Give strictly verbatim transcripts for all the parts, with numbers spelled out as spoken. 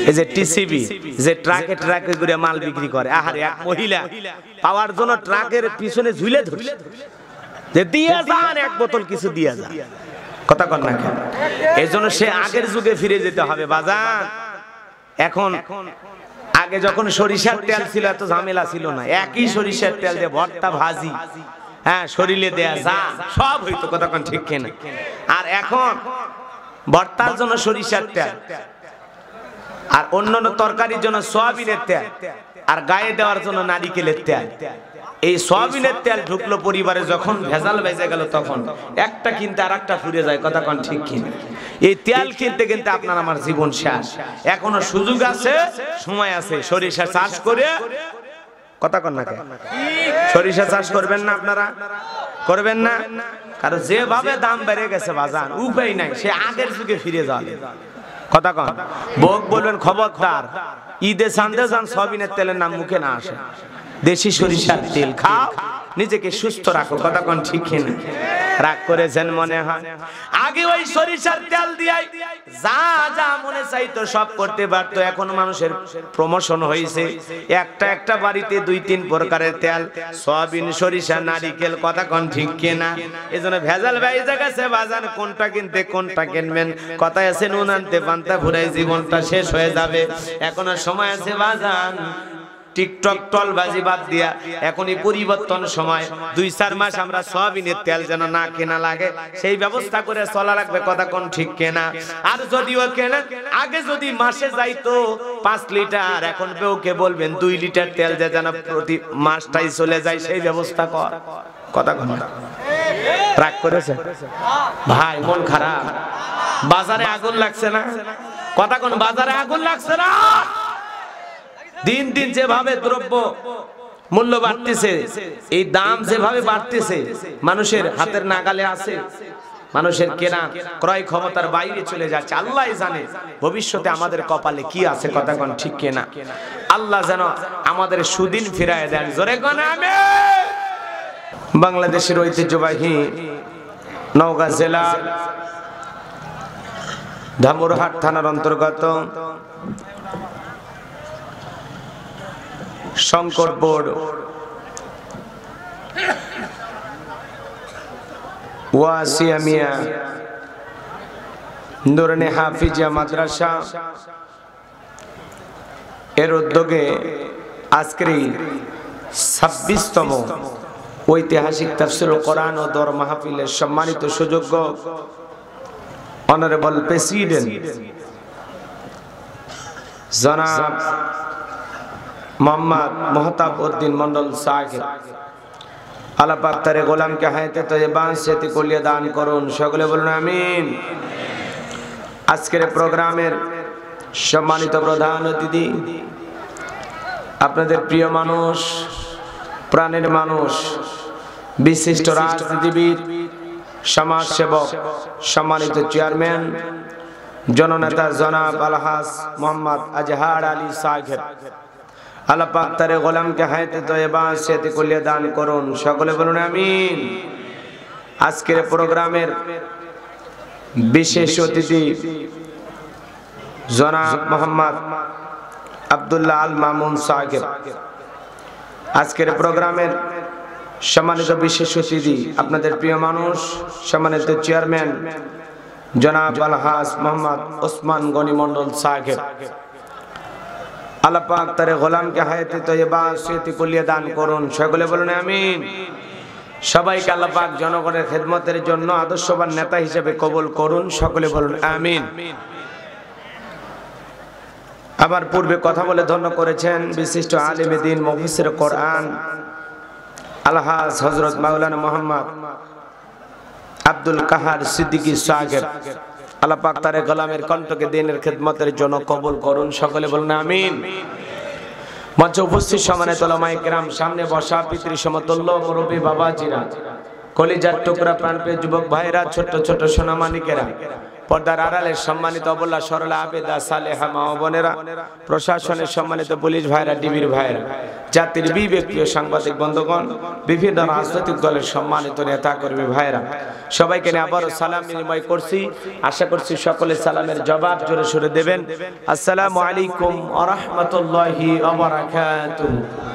এই যে টিসিবি যে ট্রাকে ট্রাকে করে মাল বিক্রি করে, আহারে এক মহিলা পাওয়ার জন্য ট্রাকের পিছনে ঝুলে ধরছে যে দিয়ে যান এক বোতল কিছু দিয়ে যান, কথা কন না কেন? এই জন্য সে আগের যুগে ফিরে যেতে হবে বাজান। এখন আগে যখন সরিষার তেল ছিল এত ঝামেলা ছিল না, একই সরিষার তেল দিয়ে ভর্তা ভাজি, হ্যাঁ শরীরে দেয়া যা সব হইতো, কথা কন ঠিক কিনা? আর এখন ভর্তার জন্য সরিষার তেল, আর অন্যান্য তরকারির জন্য সয়াবিনের তেল, আর গায়ে দেওয়ার জন্য নারিকেলের তেল। এই সয়াবিনের তেল ঢুকলো পরিবারে, যখন ভেজাল বেজে গেল তখন একটা কিনতে আর একটা ফুরে যায়, কথা কন ঠিক কিনা? এই তেল কিনতে কিনতে আপনার আমার জীবন শেষ। এখনো সুযোগ আছে, সময় আছে, সরিষা চাষ করে, কথা কন না কেন? সরিষা চাষ করবেন না আপনারা? করবেন না? কারণ যেভাবে দাম বেড়ে গেছে বাজার, উপায় নাই, সে আগের যুগে ফিরে যাবে, কথা কন? বক বলবেন খবরদার, ঈদে সান্দে যান সয়াবিনের তেলের নাম মুখে না আসে, দেশি সরিষার তেল খাও, নিজেকে সুস্থ রাখো, কথা কোন ঠিক কিনা? রাগ করেছেন মনে হয়? আগে ওই সরিষার তেল দিয়ে যা যা মনে চাইতো সব করতে পারতো। এখন মানুষের প্রমোশন হয়েছে, একটা একটা বাড়িতে দুই তিন প্রকারের তেল, সয়াবিন, সরিষা, নারিকেল, কথা কোন ঠিক কিনা? এজন্য ভেজাল বাইজা গেছে বাজান, কোনটা কিনতে কোনটা কিনবেন, কথা আছে নুন আনতে পান্তা ফুরাই জীবনটা শেষ হয়ে যাবে। এখনো সময় আছে বাজান, টিকটক টলবাজি বাদ দিয়া এখনই পরিবর্তন সময়। দুই চার মাস আমরা সয়াবিনের তেল যেন না কেনা লাগে সেই ব্যবস্থা করে চলা রাখবে, কথা কোন ঠিক কেনা? আর যদিও কেনেন, আগে যদি মাসে যাইতো পাঁচ লিটার, এখন কেউকে বলবেন দুই লিটার তেল যে যেন প্রতি মাসটাই চলে যায়, সেই ব্যবস্থা কর, কথা কোন? রাগ করেছে ভাই? মন খারাপ? বাজারে আগুন লাগছে না, কথা কোন? বাজারে আগুন লাগছে না? দিন দিন যেভাবে দ্রব্য মূল্য বাড়তেছে, এই দাম যেভাবে বাড়তেছে, মানুষের হাতের নাগালে আছে, মানুষের কেনা ক্রয় ক্ষমতার বাইরে চলে যাচ্ছে। আল্লাহ জানে ভবিষ্যতে আমাদের কপালে কি আছে, কথা কোন ঠিক কিনা? আল্লাহ যেন আমাদের সুদিন ফিরায় দেন, জোরে কোন আমিন। বাংলাদেশের ঐতিহ্যবাহী নওগাঁ জেলার ধামুরহাট থানার অন্তর্গত শঙ্করপুর ওয়াসিয়া মিয়া নুরানি হাফিজিয়া মাদ্রাসা এর উদ্যোগে আজকের ছাব্বিশতম ঐতিহাসিক তাফসীরুল কোরআন ও দর মাহফিলের সম্মানিত সুযোগ্য অনারেবল প্রেসিডেন্ট জনাব মোহাম্মদ মোহতাব উদ্দিন মন্ডল সাহেব, আল্লাহ পাক তার গোলামকে হায়াতে তয়্যিবা সেতি কুলিয়া দান করুন, সকলে বলুন আমিন। আজকের প্রোগ্রামের সম্মানিত প্রধান অতিথি, আপনাদের প্রিয় মানুষ, প্রাণের মানুষ, বিশিষ্ট রাজনীতিবিদ, সমাজসেবক, সম্মানিত চেয়ারম্যান, জননেতা জনাব আলহাজ মোহাম্মদ আজহার আলী সাহেব, আল্লাহ পাক তার গোলামকে হায়াতে তয়্যিবা সেতি কুলিয়া দান করুন, সকলে বলুন আমিন। আজকের প্রোগ্রামের বিশেষ অতিথি জনাব মোহাম্মদ আব্দুল্লাহ আল মামুন সাহেব। আজকের প্রোগ্রামের সম্মানিত বিশেষ অতিথি, আপনাদের প্রিয় মানুষ, সম্মানিত চেয়ারম্যান জনাব আলহাজ মোহাম্মদ ওসমান গনি মন্ডল সাহেব, আল্লাহ পাক তার গোলামকে হায়াতে তয়্যিবা সেতি কুলিয়া দান করুন, সকলে বলুন আমিন। সবাইকে আল্লাহ পাক জনগণের খেদমতের জন্য আদর্শবান নেতা হিসেবে কবুল করুন, সকলে বলুন আমিন। আবার পূর্বে কথা বলে ধন্য করেছেন বিশিষ্ট আলেম দ্বীন মুফাসসির কোরআন আলহাজ হযরত মাওলানা মুহাম্মদ আব্দুল কাহার সিদ্দিকী সাহেব, আল্লাহ পাক তার গোলামের কণ্ঠকে দ্বীনের খেদমতের জন্য কবুল করুন, সকলে বলুন আমিন। মঞ্চে উপস্থিত সম্মানিত উলামায়ে কেরাম, সামনে বসা পিতৃ সমতুল্য মুরব্বী বাবাজিরা, কলিজার টুকরা প্রাণপ্রিয় যুবক ভাইরা, ছোট ছোট সোনামানিকেরা, পর্দার আড়ালের সম্মানিত অবলা সরলা আবেদা সালেহা মা ও বোনেরা, প্রশাসনের সম্মানিত পুলিশ ভাইরা, ডিবির ভাইরা, জাতির বিবেক প্রিয় সাংবাদিক বন্ধুগণ, বিভিন্ন রাজনৈতিক দলের সম্মানিত নেতা কর্মী ভাইরা, সবাইকে নিয়ে আবারও সালাম বিনিময় করছি। আশা করছি সকলে সালামের জবাব জোরে সোরে দেবেন। আসসালামু আলাইকুম ওয়া রাহমাতুল্লাহি ওয়া বারাকাতুহু।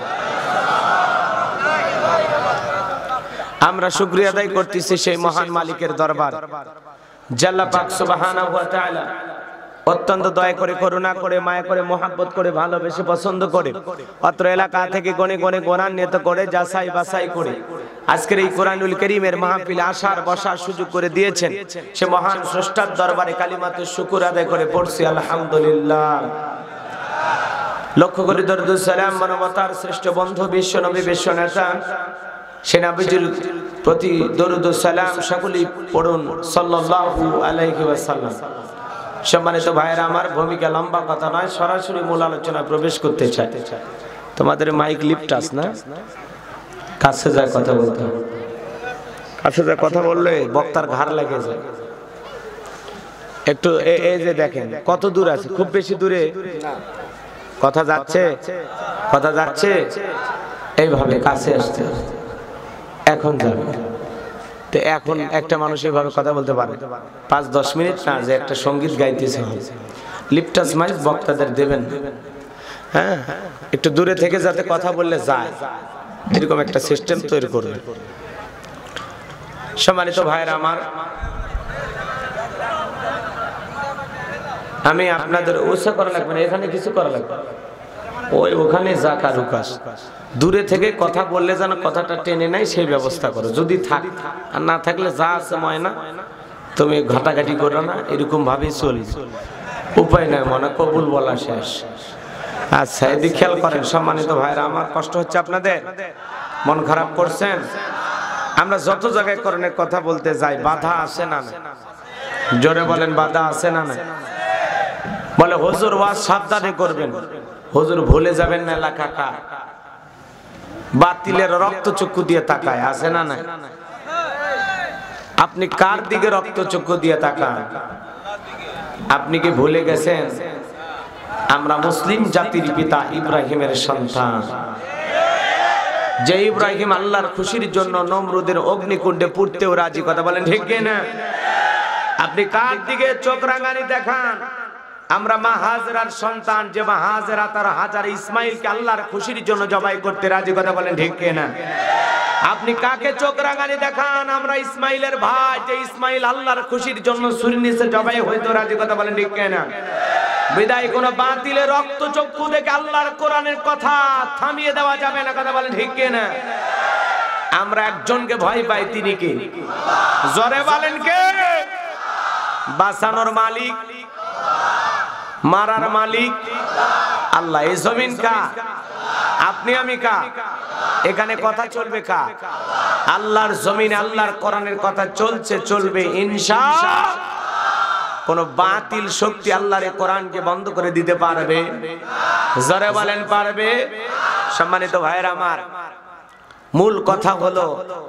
আমরা শুকরিয়া আদায় করতেছি সেই মহান মালিকের দরবার, জাল্লা পাক সুবহানাহু ওয়া তাআলা অত্যন্ত দয়া করে, করুণা করে, মায়া করে, মহব্বত করে, ভালোবেসে, পছন্দ করে অত্র এলাকা থেকে গণে গণে গোনান্বিত করে, যাচাই বাছাই করে আজকের এই কোরআনুল কারীমের মাহফিলে আসার বসার সুযোগ করে দিয়েছেন। সে মহান স্রষ্টার দরবারে কালিমাতে শুকর আদায় করে পড়ছি আলহামদুলিল্লাহ। লক্ষ কোটি দরুদ সালাম মানবতার শ্রেষ্ঠ বন্ধু বিশ্ব নবী বিশ্ব নেতা সেনাবিজির প্রতি দরুদ সালাম সকলেই পড়ুন সাল্লাল্লাহু আলাইহি ওয়াসাল্লাম। সম্মানিত ভাইয়েরা আমার, ভূমিকা লম্বা কথা নয়, সরাসরি মূল আলোচনায় প্রবেশ করতে চাই। তোমাদের মাইক লিপটাস না, কাছে যায় কথা বলতে, কাছে যায় কথা বললে বক্তার ঘাড় লেগে যায়। একটু এই যে দেখেন কত দূর আছে, খুব বেশি দূরে কথা যাচ্ছে, কথা যাচ্ছে, এইভাবে কাছে আসতে এখন যাবে। তো এখন একটা মানুষ এইভাবে কথা বলতে পারে পাঁচ দশ মিনিট না, যে একটা সঙ্গীত গাইতেছে লিপটাস মাইক বক্তাদের দেবেন, হ্যাঁ একটু দূরে থেকে যাতে কথা বললে যায়, এরকম একটা সিস্টেম তৈরি করবে। সম্মানিত ভাইরা আমার, আমি আপনাদের উৎসাহ করা লাগবে না, এখানে কিছু করা লাগবে, ওই ওখানে যা কারুকাজ, দূরে থেকে কথা বললে যেন কথাটা টেনে নেয় সেই ব্যবস্থা করো। যদি থাক আর না থাকলে যা আছে ময়না, তুমি ঘাটাঘাটি করো না, এরকম ভাবেই চলবে, উপায় নাই, মনে কবুল বলা শেষ। আচ্ছা এদিক খেয়াল করেন সম্মানিত ভাইরা আমার, কষ্ট হচ্ছে আপনাদের, মন খারাপ করছেন। আমরা যত জায়গায় করণের কথা বলতে যাই বাধা আসে না না, জোরে বলেন বাধা আসে না না। বলে হুজুর ওয়াজ সাবধানে করবেন, হুজুর ভুলে যাবেন না এলাকা কার, বাতিলের রক্ত চক্ষু দিয়ে তাকায়, আছে না না? আপনি কার দিকে রক্ত চক্ষু দিয়ে তাকান? আপনি কি ভুলে গেছেন আমরা মুসলিম জাতির পিতা ইব্রাহিমের সন্তান, যে ইব্রাহিম আল্লাহর খুশির জন্য নমরুদের অগ্নিকুণ্ডে পুড়তেও রাজি, কথা বলেন ঠিক না? আপনি কার দিকে চোখ রাঙানি দেখান? আমরা মা হাজেরার সন্তান, যে মা হাজেরা তার হাজার ইসমাইলকে আল্লাহর খুশির জন্য জবাই করতে রাজি, কথা বলেন ঠিক না? আপনি কাকে চোখ রাঙানি দেখান? আমরা ইসমাইলের ভাই, যে ইসমাইল আল্লাহর খুশির জন্য ছুরির নিচে জবাই হইতো রাজি, কথা বলেন ঠিক না? বিদায় কোন বাতিলের রক্ত চক্ষু দেখে আল্লাহর কোরআনের কথা থামিয়ে দেওয়া যাবে না, কথা বলেন ঠিক না? আমরা একজনকে ভয় পাই, তিনি কে? জোরে বলেন কে? বাঁচানোর মালিক, মারার মালিক আল্লাহ। এই জমিন কা? আপনি আমি কা? এখানে কথা চলবে কা? আল্লাহর জমিনে আল্লাহর কোরআনের কথা চলছে, চলবে ইনশাআল্লাহ। কোন বাতিল শক্তি আল্লাহর কোরআনকে বন্ধ করে দিতে পারবে? জোরে বলেন পারবে? সম্মানিত ভাইরা আমার, মূল কথা হলো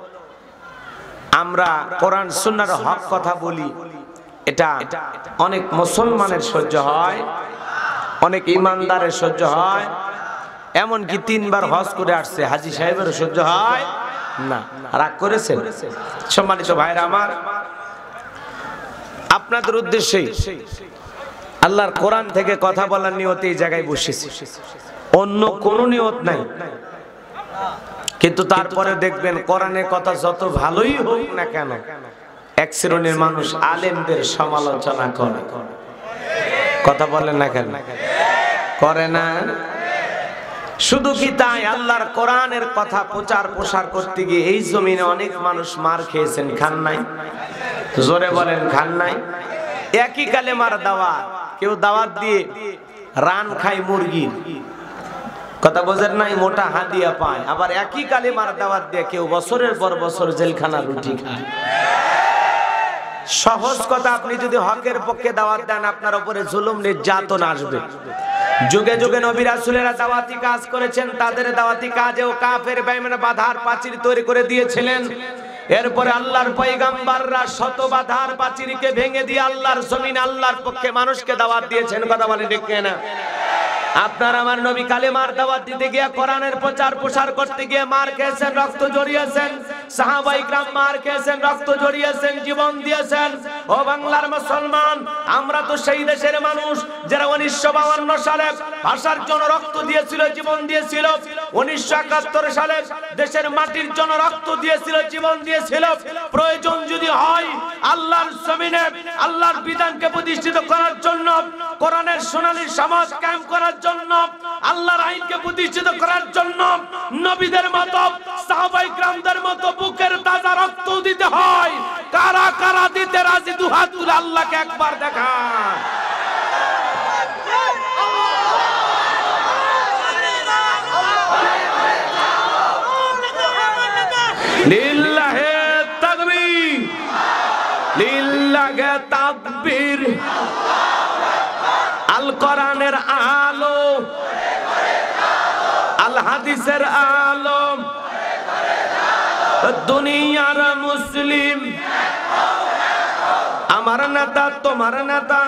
আমরা কোরআন সুন্নাহর হক কথা বলি, এটা অনেক মুসলমানের সহ্য হয়, অনেক ইমানদারের সহ্য হয়, এমনকি তিনবার হজ করে আসছে হাজী সাহেবের সহ্য হয় না। রাগ করেছেন? সম্মানিত ভাইরা আমার, আপনাদের উদ্দেশ্যে আল্লাহর কোরআন থেকে কথা বলার নিয়তে এই জায়গায় বসেছি, অন্য কোনো নিয়ত নাই। কিন্তু তারপরে দেখবেন কোরআনের কথা যত ভালোই হোক না কেন, এক শ্রেণীর মানুষ আলেমদের সমালোচনা করে, কথা বলেন না কেন? করে না? শুধু কি তাই? আল্লাহর কোরআনের কথা প্রচার প্রসার করতে গিয়ে এই জমিনে অনেক মানুষ মার খেয়েছেন, খান নাই? জোরে বলেন খান নাই? একই কালেমার দাওয়াত, কেউ দাওয়াত দিয়ে রান খায় মুরগির, কথা বোঝেন নাই, মোটা হাদিয়া পায়। আবার একই কালেমার দাওয়াত দিয়ে কেউ বছরের পর বছর জেলখানা রুটি খায়। সহজ কথা, আপনি যদি হকের পক্ষে দাওয়াত দেন আপনার উপরে জুলুম নির্যাতন আসবে। যুগে যুগে নবী রাসূলেরা দাওয়াতি কাজ করেছেন, তাদের দাওয়াতি কাজেও কাফের বেঈমান বাধার প্রাচীর তৈরি করে দিয়েছিলেন। এরপরে আল্লাহর পয়গম্বররা শত বাধার প্রাচীরকে ভেঙে দিয়ে আল্লাহর জমিন আল্লাহর পক্ষে মানুষকে দাওয়াত দিয়েছেন। কথা বলে ঠিক না? আপনার আমার নবী কালেমার দাওয়াত দিতে গিয়ে কোরআনের প্রচার প্রসার করতে গিয়ে মার খেয়েছেন, রক্ত ঝরিয়েছেন। সাহাবায়ে কিরাম মার খেয়েছেন, রক্ত ঝরিয়েছেন, জীবন দিয়েছেন। ও বাংলার মুসলমান, আমরা তো সেই দেশের মানুষ যারা উনিশশো বাউন্ন সালে ভাষার জন্য রক্ত দিয়েছিল, জীবন দিয়েছিল। উনিশশো একাত্তর সালে দেশের মাটির জন্য রক্ত দিয়েছিল, জীবন দিয়েছিল। প্রয়োজন যদি হয় আল্লাহর জমিনে আল্লাহর বিধানকে প্রতিষ্ঠিত করার জন্য, কোরআনের সোনালী সমাজ কায়েম করার জন্য, আল্লাহর আইনকে প্রতিষ্ঠিত করার জন্য নবীদের মতো সাহাবায়ে কিরামদের মতো বুকের তাজা রক্ত দিতে হয়। কারা কারা দিতে রাজি দুহাত তুলে আল্লাহকে একবার দেখান। লিল্লাহে তাকবীর, লিল্লাহে তাকবীর। আল কোরআনের আলো, আল হাদিসের আলো, দুনিয়ার মুসলিম, আমার নেতা তোমার নেতা।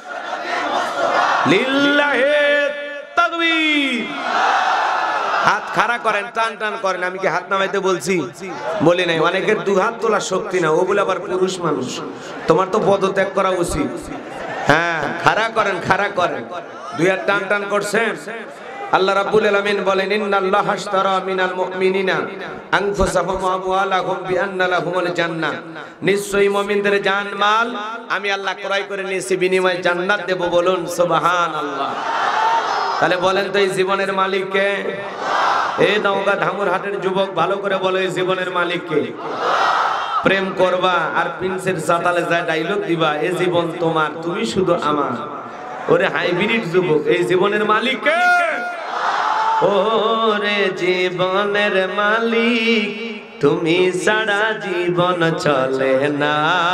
লিল্লাহে তাকবীর। হাত খাড়া করেন, টান টান করেন। আমি কি হাত নামাইতে বলছি? বলি নাই। অনেকের দু হাত তোলার শক্তি না, ও বলে আবার পুরুষ মানুষ। তোমার তো পদত্যাগ করা উচিত। হ্যাঁ, খাড়া করেন, খাড়া করেন। দুই হাত টান টান করছেন। আল্লাহ রাব্বুল আলামিন বলেন, ইন্নাল্লাহা আশতারা মিনাল মুমিনিনা আনফুসাহুম ওয়া আমওয়ালাহুম বিআন্না লাহুমুল জান্নাহ। নিশ্চয়ই মুমিনদের জান মাল আমি আল্লাহ ক্রয় করে নিয়েছি, বিনিময়ে জান্নাত দেব। বলুন সুবহানাল্লাহ। তাহলে বলেন তো এই জীবনের মালিক কে? এই নওগাঁ ধামুরহাটের যুবক ভালো করে বলো, এই জীবনের মালিক কে? প্রেম করবা আর প্রিন্সের সাতালে যায় ডায়লগ দিবা, এই জীবন তোমার, তুমি শুধু আমার। ওরে হাইব্রিড যুবক, এই জীবনের মালিক কে? ওরে জীবনের মালিক তুমি ছাড়া জীবন চলে না।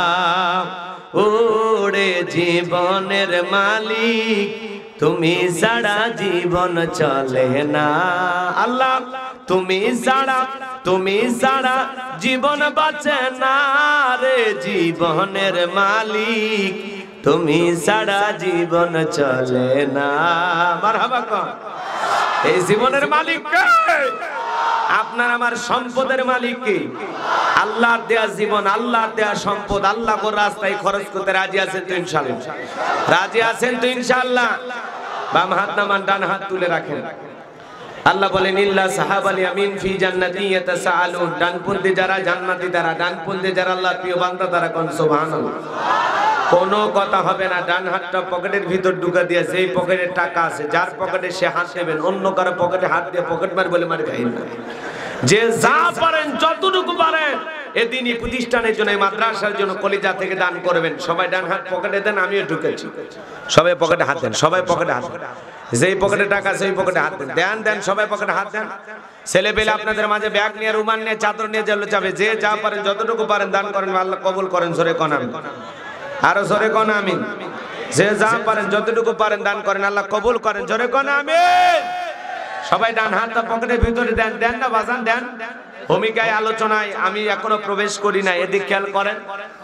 ওরে জীবনের মালিক তুমি ছাড়া জীবন চলে না। আল্লাহ তুমি ছাড়া, তুমি ছাড়া জীবন বাঁচে না রে। জীবনের মালিক তুমি ছাড়া জীবন চলে না। মারহাবা কর। এই জীবনের মালিক কে? আপনার আমার সম্পদের মালিক কে? আল্লাহর দেয়া জীবন, আল্লাহর দেয়া সম্পদ, আল্লাহ কোন রাস্তায় খরচ করতে রাজি আছেন তো ইনশাআল্লাহ? রাজি আছেন তো ইনশাআল্লাহ? বাম হাত নামান, ডান হাত তুলে রাখেন। আল্লাহ বলেন, ইল্লা সাহাবাল ইয়ামিন ফি জান্নাতি ইয়াতাসাআলুন। ডানপন্থী যারা জান্নাতি তারা, ডানপন্থী যারা আল্লাহর প্রিয় বান্দা তারা। কোন সুবহানাল্লাহ। কোনো কথা হবে না। ডান হাতটা পকেটের ভিতর ঢুকা দিয়েছে, এই পকেটে টাকা আছে, যার পকেটে সে হাত দেবেন। অন্য কারো পকেটে হাত দিয়ে পকেট মার বলে মার খাই না। যে যা পারেন যতটুকু পারেন এদিনই প্রতিষ্ঠানের জন্য, মাদ্রাসার জন্য কলিজা থেকে দান করবেন। সবাই ডান হাত পকেটে দেন, আমিও ঢুকেছি। সবাই পকেটে হাত দেন, সবাই পকেটে হাত দেন। যেই পকেটে টাকা সেই পকেটে হাত দেন। দেন দেন, সবাই পকেটে হাত দেন। ছেলে পেলে আপনাদের মাঝে ব্যাগ নিয়ে, রুমাল নিয়ে, চাদর নিয়ে জেলে যাবে। যে যা পারেন যতটুকু পারেন দান করেন, আল্লাহ কবুল করেন। জোরে কোন আমিন। আরো জোরে কোন আমিন। যে যা পারেন যতটুকু পারেন দান করেন, আল্লাহ কবুল করেন। জোরে কোন আমিন। সবাই ডান হাতটা পকেটের ভিতরে দেন। দেন না বাজান, দেন। ভূমিকায় আলোচনায় আমি এখনো প্রবেশ করি না, এদিক খেয়াল করেন।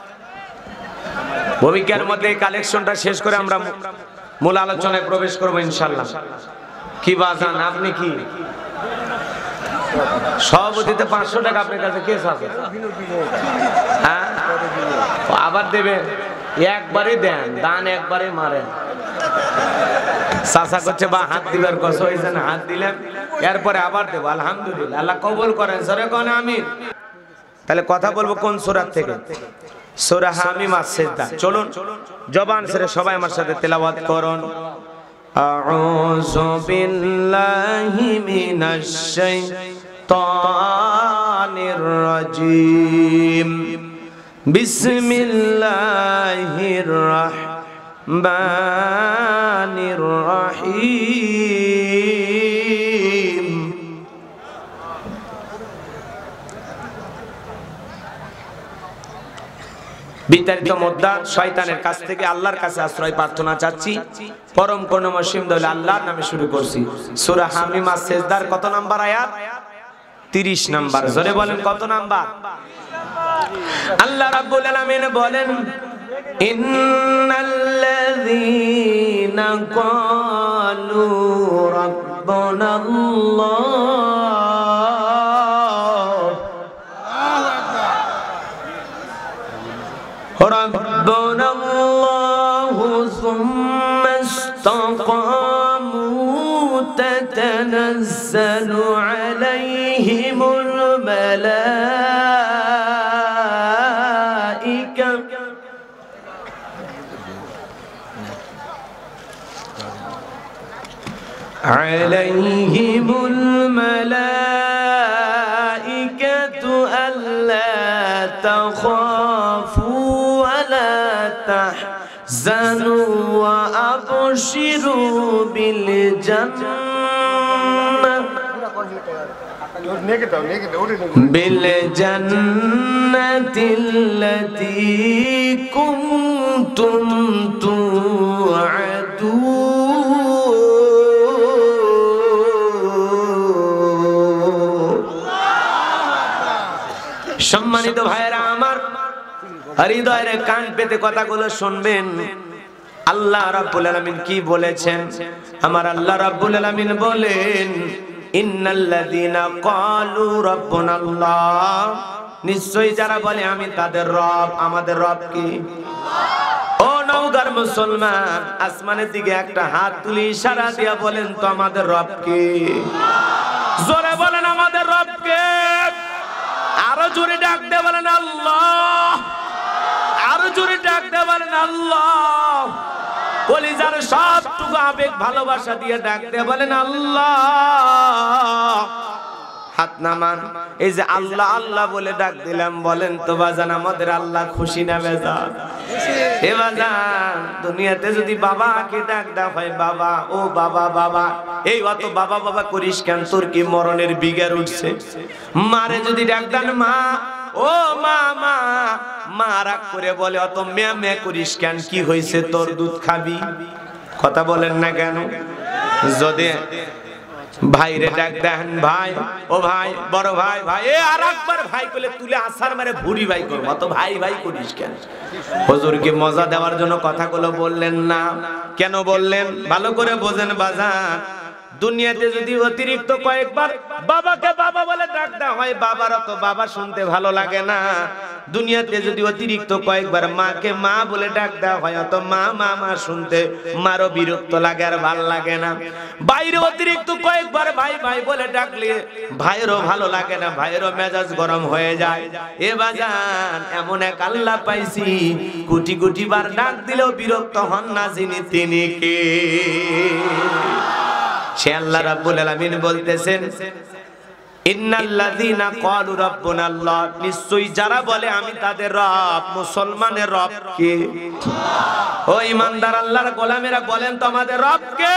ভূমিকার মধ্যে কালেকশনটা শেষ করে আমরা মূল আলোচনায় প্রবেশ করবো ইনশাআল্লাহ। কি বাজান, আপনি কি সভাপতিতে পাঁচশো টাকা আপনার কাছে কেস আছে? হ্যাঁ, আবার দেবেন? একবারই দেন, দান একবারে মারেন। চাচা করছে বা হাত দিবার কষ্ট হয়েছে না, হাত দিলেন, এরপরে আবার দেবো। আলহামদুলিল্লাহ, আল্লাহ কবুল করেন। জোরে কোন আমিন। তাহলে কথা বলবো কোন সূরা থেকে? সূরা হামিম আস-সিজদা। চলুন জবান ছেড়ে সবাই আমার সাথে তেলাওয়াত করুন। আউযু বিল্লাহি মিনাশ শাইতানির রাজীম। বিসমিল্লাহির রাহমানির রাহিম। বিতাড়িত মুদ্রা শয়তানের কাছ থেকে আল্লাহর কাছে আশ্রয় প্রার্থনা চাচ্ছি। পরম করুণাময় সীম দয়ালু আল্লাহর নামে শুরু করছি। সূরা হামিম আস-সিজদার কত নাম্বার আয়াত? তিরিশ নাম্বার। জোরে বলেন কত নাম্বার? আল্লাহ রাব্বুল আলামিন বলেন ইন্নাল্লাযীনা ক্বালু রাব্বুনাল্লাহ রাব্বুনাল্লাহু সুম্মা ইসতাকামু তাতানাজ্জালু আলাইহিমুল মালাইকা আলাইহিমুল মালাইকাতু আল্লা তাখাফু ওয়া লা তাহজানু ওয়া আবশিরু বিল জান্নাহ বিল জান্নাতিল্লাতী কুনতুম তুআদুন। সম্মানিত ভাইরা আমার, হৃদয়ের কান পেতে কথাগুলো শুনবেন। আল্লাহ রাব্বুল আলামিন কি বলেছেন? আমার আল্লাহ রাব্বুল আলামিন বলেন ইন্নাল্লাযীনা ক্বালু রাব্বুনাল্লাহ, নিশ্চয়ই যারা বলে আমি তাদের রব। আমাদের রব কি? ও নওগাঁর মুসলমান, আসমানের দিকে একটা হাত তুলে ইশারা দিয়া বলেন তো আমাদের রব কি? জোরে বলেন আমাদের রব কে? আরো জোরে ডাক দিয়ে বলেন আল্লাহ। আরো জোরে ডাক দিয়ে বলেন আল্লাহ। কলিজার সবটুকু আবেগ ভালোবাসা দিয়ে ডাক দিয়ে বলেন আল্লাহ। হাত নামান। এই যে আল্লাহ আল্লাহ বলে ডাক দিলাম, বলেন তো বাজান আমাদের আল্লাহ খুশি না বেজার? এ বাজান, দুনিয়াতে যদি বাবাকে ডাক দেওয়া হয় বাবা, ও বাবা বাবা, এই অত বাবা বাবা করিস কেন? তোর কি মরণের বিগার উঠছে? মারে যদি ডাক দেন মা, ও মা মা, মা রাগ করে বলে অত মেয়া মেয়া করিস কেন? কি হয়েছে তোর? দুধ খাবি? কথা বলেন না কেন? যদি ভাইরে ডাক দেন ভাই, ও ভাই, বড় ভাই, ভাই, এ আর একবার ভাই বলে তুলে আসার মারে ভুরি ভাই করবো, অত ভাই ভাই করিস কেন? হুজুরকে মজা দেওয়ার জন্য কথাগুলো বললেন না। কেন বললেন? ভালো করে বোঝেন বাজান। দুনিয়াতে যদি অতিরিক্ত কয়েকবার বাবাকে বাবা বলে ডাক দেওয়া হয়, বাবার অত বাবা শুনতে ভালো লাগে না। দুনিয়াতে যদি অতিরিক্ত কয়েকবার মাকে মা বলে ডাক দেওয়া হয়, অত মা মা মা শুনতে মারও বিরক্ত লাগে, আর ভাল লাগে না। বাইরে অতিরিক্ত কয়েকবার ভাই ভাই বলে ডাকলে ভাইয়েরও ভালো লাগে না, ভাইয়েরও মেজাজ গরম হয়ে যায়। এ বাজান, এমন এক আল্লাহ পাইছি, কোটি কোটি বার ডাক দিলেও বিরক্ত হন না যিনি, তিনি কে? সে আল্লাহ রাব্বুল আলামিন বলতেছেন ইন্নাল্লাযীনা ক্বালু রাব্বুনাল্লাহ, নিশ্চয়ই যারা বলে আমি তাদের রব। মুসলমানের রব কে? ও ইমানদার আল্লাহর গোলামেরা, বলেন তো আমাদের রব কে?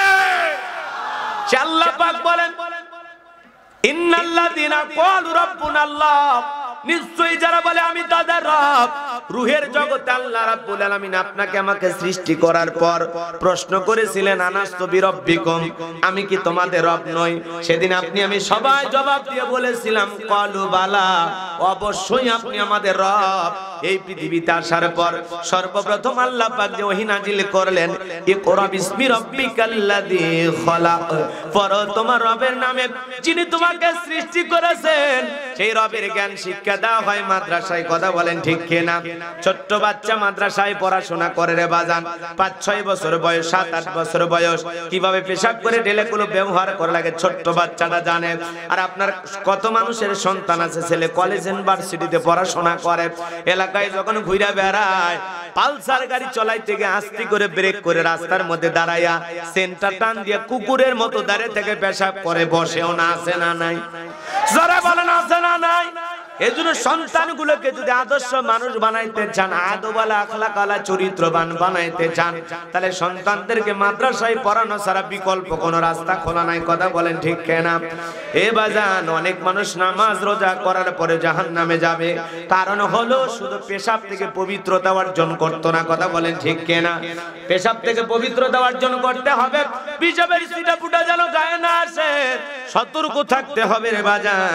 সে আল্লাহ পাক বলেন ইন্নাল্লাযীনা ক্বালু রাব্বুনাল্লাহ, নিশ্চয়ই যারা বলে আমি তাদের রব। রূহের জগতে আল্লাহ রাব্বুল আলামিন আপনাকে আমাকে সৃষ্টি করার পর প্রশ্ন করেছিলেন আনাস্তু বিরব্বিকুম, আমি কি তোমাদের রব নই? সেদিন আপনি আমি সবাই জবাব দিয়ে বলেছিলাম ক্বালু বালা, অবশ্যই আপনি আমাদের রব। এই পৃথিবীতে আসার পর সর্বপ্রথম আল্লাহ পাক যে ওহী নাজিল করলেন, ইকরা বিসমি রাব্বিকাল্লাযী খলাক, পড়ো তোমার রবের নামে যিনি তোমাকে সৃষ্টি করেছেন। সেই রবের জ্ঞান শিক্ষা দেওয়া হয় মাদ্রাসায়। কথা বলেন ঠিক কিনা? ছোট্ট বাচ্চা মাদ্রাসায় পড়াশোনা করে রে বাজান, পাঁচ ছয় বছর বয়স, সাত আট বছর বয়স, কিভাবে পেশাব করে ঢেলেগুলো ব্যবহার করা লাগে ছোট্ট বাচ্চাটা জানে। আর আপনার কত মানুষের সন্তান আছে, ছেলে কলেজ ইউনিভার্সিটিতে পড়াশোনা করে, এলাকায় যখন ঘুরে বেড়ায়, পালসার গাড়ি চলাইতে গিয়ে আস্তে করে ব্রেক করে রাস্তার মধ্যে দাঁড়াইয়া সেন্টার টান দিয়ে কুকুরের মতো দাঁড়িয়ে থেকে পেশাব করে, বসেও না, আছে না নাই? যারা বলেন আছে না নাই? এজন্য সন্তানগুলোকে যদি আদর্শ মানুষ বানাইতে চান, আদবওয়ালা আখলাকওয়ালা চরিত্রবান বানাইতে চান, তাহলে সন্তানদেরকে মাদ্রাসায় পড়ানো ছাড়া বিকল্প কোনো রাস্তা খোলা নাই। কথা বলেন ঠিক কিনা? এ বাজান, অনেক মানুষ নামাজ রোজা করার পরে জাহান্নামে যাবে, কারণ হলো শুধু পেশাব থেকে পবিত্রতা অর্জন করতো না। কথা বলেন ঠিক কিনা? পেশাব থেকে পবিত্রতা অর্জন করতে হবে, পিসাবের সিটা ফুটা যেন গায়ে না আসে, সতর্ক থাকতে হবে রে বাজান।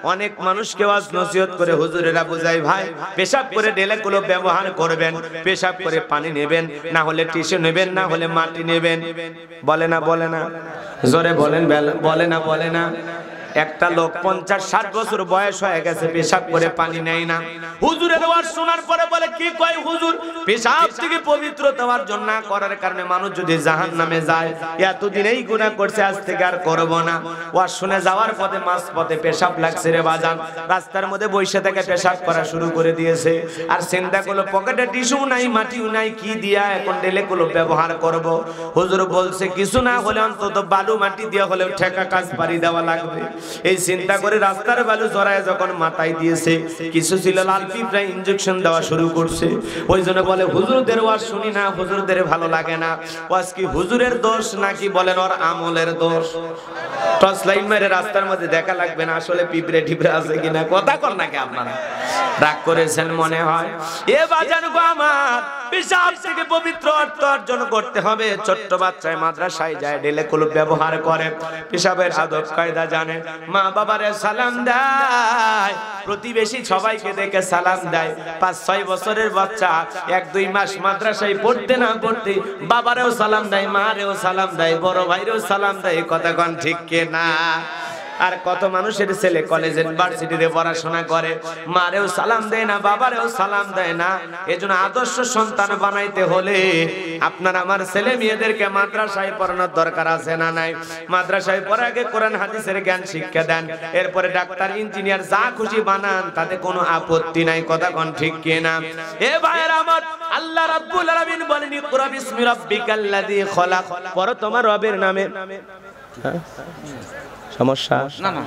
অনেক মানুষকে ওয়াজ নসিহত করে হুজুরেরা বুঝায় ভাই পেশাব করে ঢেলেগুলো ব্যবহার করবেন, পেশাব করে পানি নেবেন, না হলে টিস্যু নেবেন, না হলে মাটি নেবেন। বলে না বলে না জোরে বলেন, বলে না বলে না। একটা লোক পঞ্চাশ ষাট বছর বয়স হয়ে গেছে, পেশাব করে পানি নেয় না। হুজুরের ওয়াজ শোনার পরে বলে কি কয় হুজুর, পেশাব থেকে পবিত্র হওয়ার জন্য না করার কারণে মানুষ যদি জাহান্নামে যায়, এতদিন এই গুনাহ করছে আজ থেকে আর করব না। ওয়াজ শুনে যাওয়ার পথে মাঝ পথে পেশাব লাগছে রে বাজান, রাস্তার মধ্যে বসে থেকে পেশাব করা শুরু করে দিয়েছে। আর চিন্তা করলো পকেটে টিস্যু নাই, মাটিও নাই, কি দিয়া এখন ডেলে গুলো ব্যবহার করব। হুজুর বলছে কিছু না হলে অন্তত বালু মাটি দিয়ে হলেও ঠেকা কাজ পারি দেওয়া লাগবে। এই চিন্তা করে রাস্তার বালু জড়ায় যখন মাথায় দিয়েছে, কিছু ছিল লাল পিঁপড়া ইনজেকশন দেওয়া শুরু করছে। ওই জন্য বলে হুজুরদের ওয়াজ শুনি না, হুজুরদের ভালো লাগে না। ওয়াজ কি হুজুরের দোষ নাকি বলেন ওর আমলের দোষ? টর্চ লাইট মেরে রাস্তার মধ্যে দেখা লাগবে না আসলে পিঁপড়ে ঠিপড়ে আছে কিনা। কথা কর নাকি আপনারা রাগ করেছেন মনে হয়? এ বাজান গো আমার, পেশাব থেকে পবিত্র অর্থ অর্জন করতে হবে। ছোট্ট বাচ্চায় মাদ্রাসায় যায়, ঢেলে কলুপ ব্যবহার করে, পেশাবের আদব কায়দা জানে, মা বাবারে সালাম দেয়, প্রতিবেশী সবাইকে দেখে সালাম দেয়। পাঁচ ছয় বছরের বাচ্চা এক দুই মাস মাদ্রাসায় পড়তে না পড়তে বাবারেও সালাম দেয়, মারেও সালাম দেয়, বড় ভাইরেও সালাম দেয়। কথা কোন ঠিক কিনা? আর কত মানুষের ছেলে কলেজ ইউনিভার্সিটিতে পড়াশোনা করে, মারেও সালাম দেয় না, বাবারেও সালাম দেয় না। এজন্য আদর্শ সন্তান বানাইতে হলে আপনার আমার ছেলে মেয়েদেরকে মাদ্রাসায় পড়ানোর দরকার আছে না নাই? মাদ্রাসায় পড়ার আগে কোরআন হাদিসের জ্ঞান শিক্ষা দেন, এরপরে ডাক্তার ইঞ্জিনিয়ার যা খুশি বানান, তাতে কোনো আপত্তি নাই। কথা কোন ঠিক কিনা? এ ভাইয়েরা আমার, আল্লাহ রাব্বুল আলামিন বলেন ইকরা বিসমি রাব্বিকাল্লাযী খলাক, পড়ো তোমার রবের নামে। হ্যাঁ সমস্যা না না,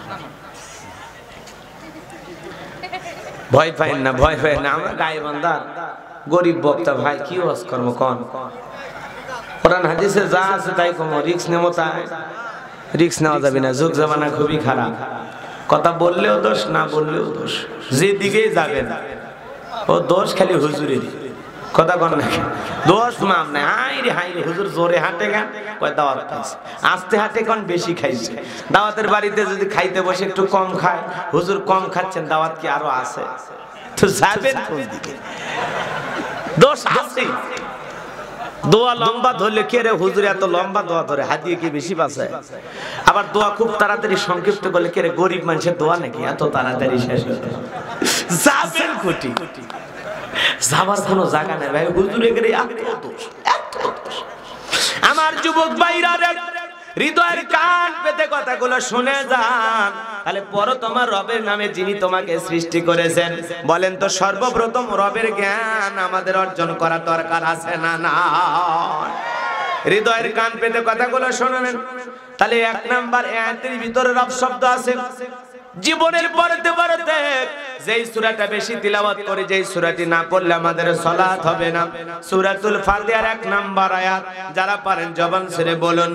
ভয় পাইন না, ভয় পাইন না। আমরা গায়ে বান্দার গরিব বক্তা ভাই, কি ওয়াজ করব কোন? কোরআন হাদিসে যা আছে তাই কম, রিস্ক নেবো তাই রিস্ক নেওয়া যাবে না। যুগ জামানা খুবই খারাপ, কথা বললেও দোষ, না বললেও দোষ, যেদিকেই যাবেন ও দোষ খালি হুজুরেরই। কথা কন না, দোষ মাপ নাই। হাই রে হাই রে, হুজুর জোরে হাঁটে গান কয় দাওয়াত খাইছে, আস্তে হাঁটে কোন বেশি খাইছে। দাওয়াতের বাড়িতে যদি খাইতে বসে একটু কম খায়, হুজুর কম খাচ্ছেন, দাওয়াত কি আরো আছে? তো যাবেন কোন দিকে? দোষ আছে। দোয়া লম্বা ধরলে কে রে হুজুর এত লম্বা দোয়া ধরে, হাত দিয়ে কি বেশি বাঁচায়? আবার দোয়া খুব তাড়াতাড়ি সংক্ষিপ্ত করলে কে রে গরিব মানুষের দোয়া নাকি এত তাড়াতাড়ি শেষ হয়ে যায়? যাবেন কোটি যাবার কোনো জায়গা নেই ভাই, হুজুরে গেলে এত দোষ, এত দোষ। আমার যুবক ভাইরা হৃদয়ের কান পেতে কথাগুলো শুনে যান, তাহলে পড়ো তোমার রবের নামে যিনি তোমাকে সৃষ্টি করেছেন। বলেন তো সর্বপ্রথম রবের জ্ঞান আমাদের অর্জন করা দরকার আছে না না? হৃদয়ের কান পেতে কথাগুলো শুনবেন। তাহলে এক নাম্বার আয়াতের ভিতরে রব শব্দ আছে। জীবনের পড়তে পড়তে যেই সূরাটা বেশি তিলাওয়াত করে, যেই সূরাটি না পড়লে আমাদের সালাত হবে না, সূরাতুল ফাতিহার এক নাম্বার আয়াত। যারা পারেন জবান ছেড়ে বলুন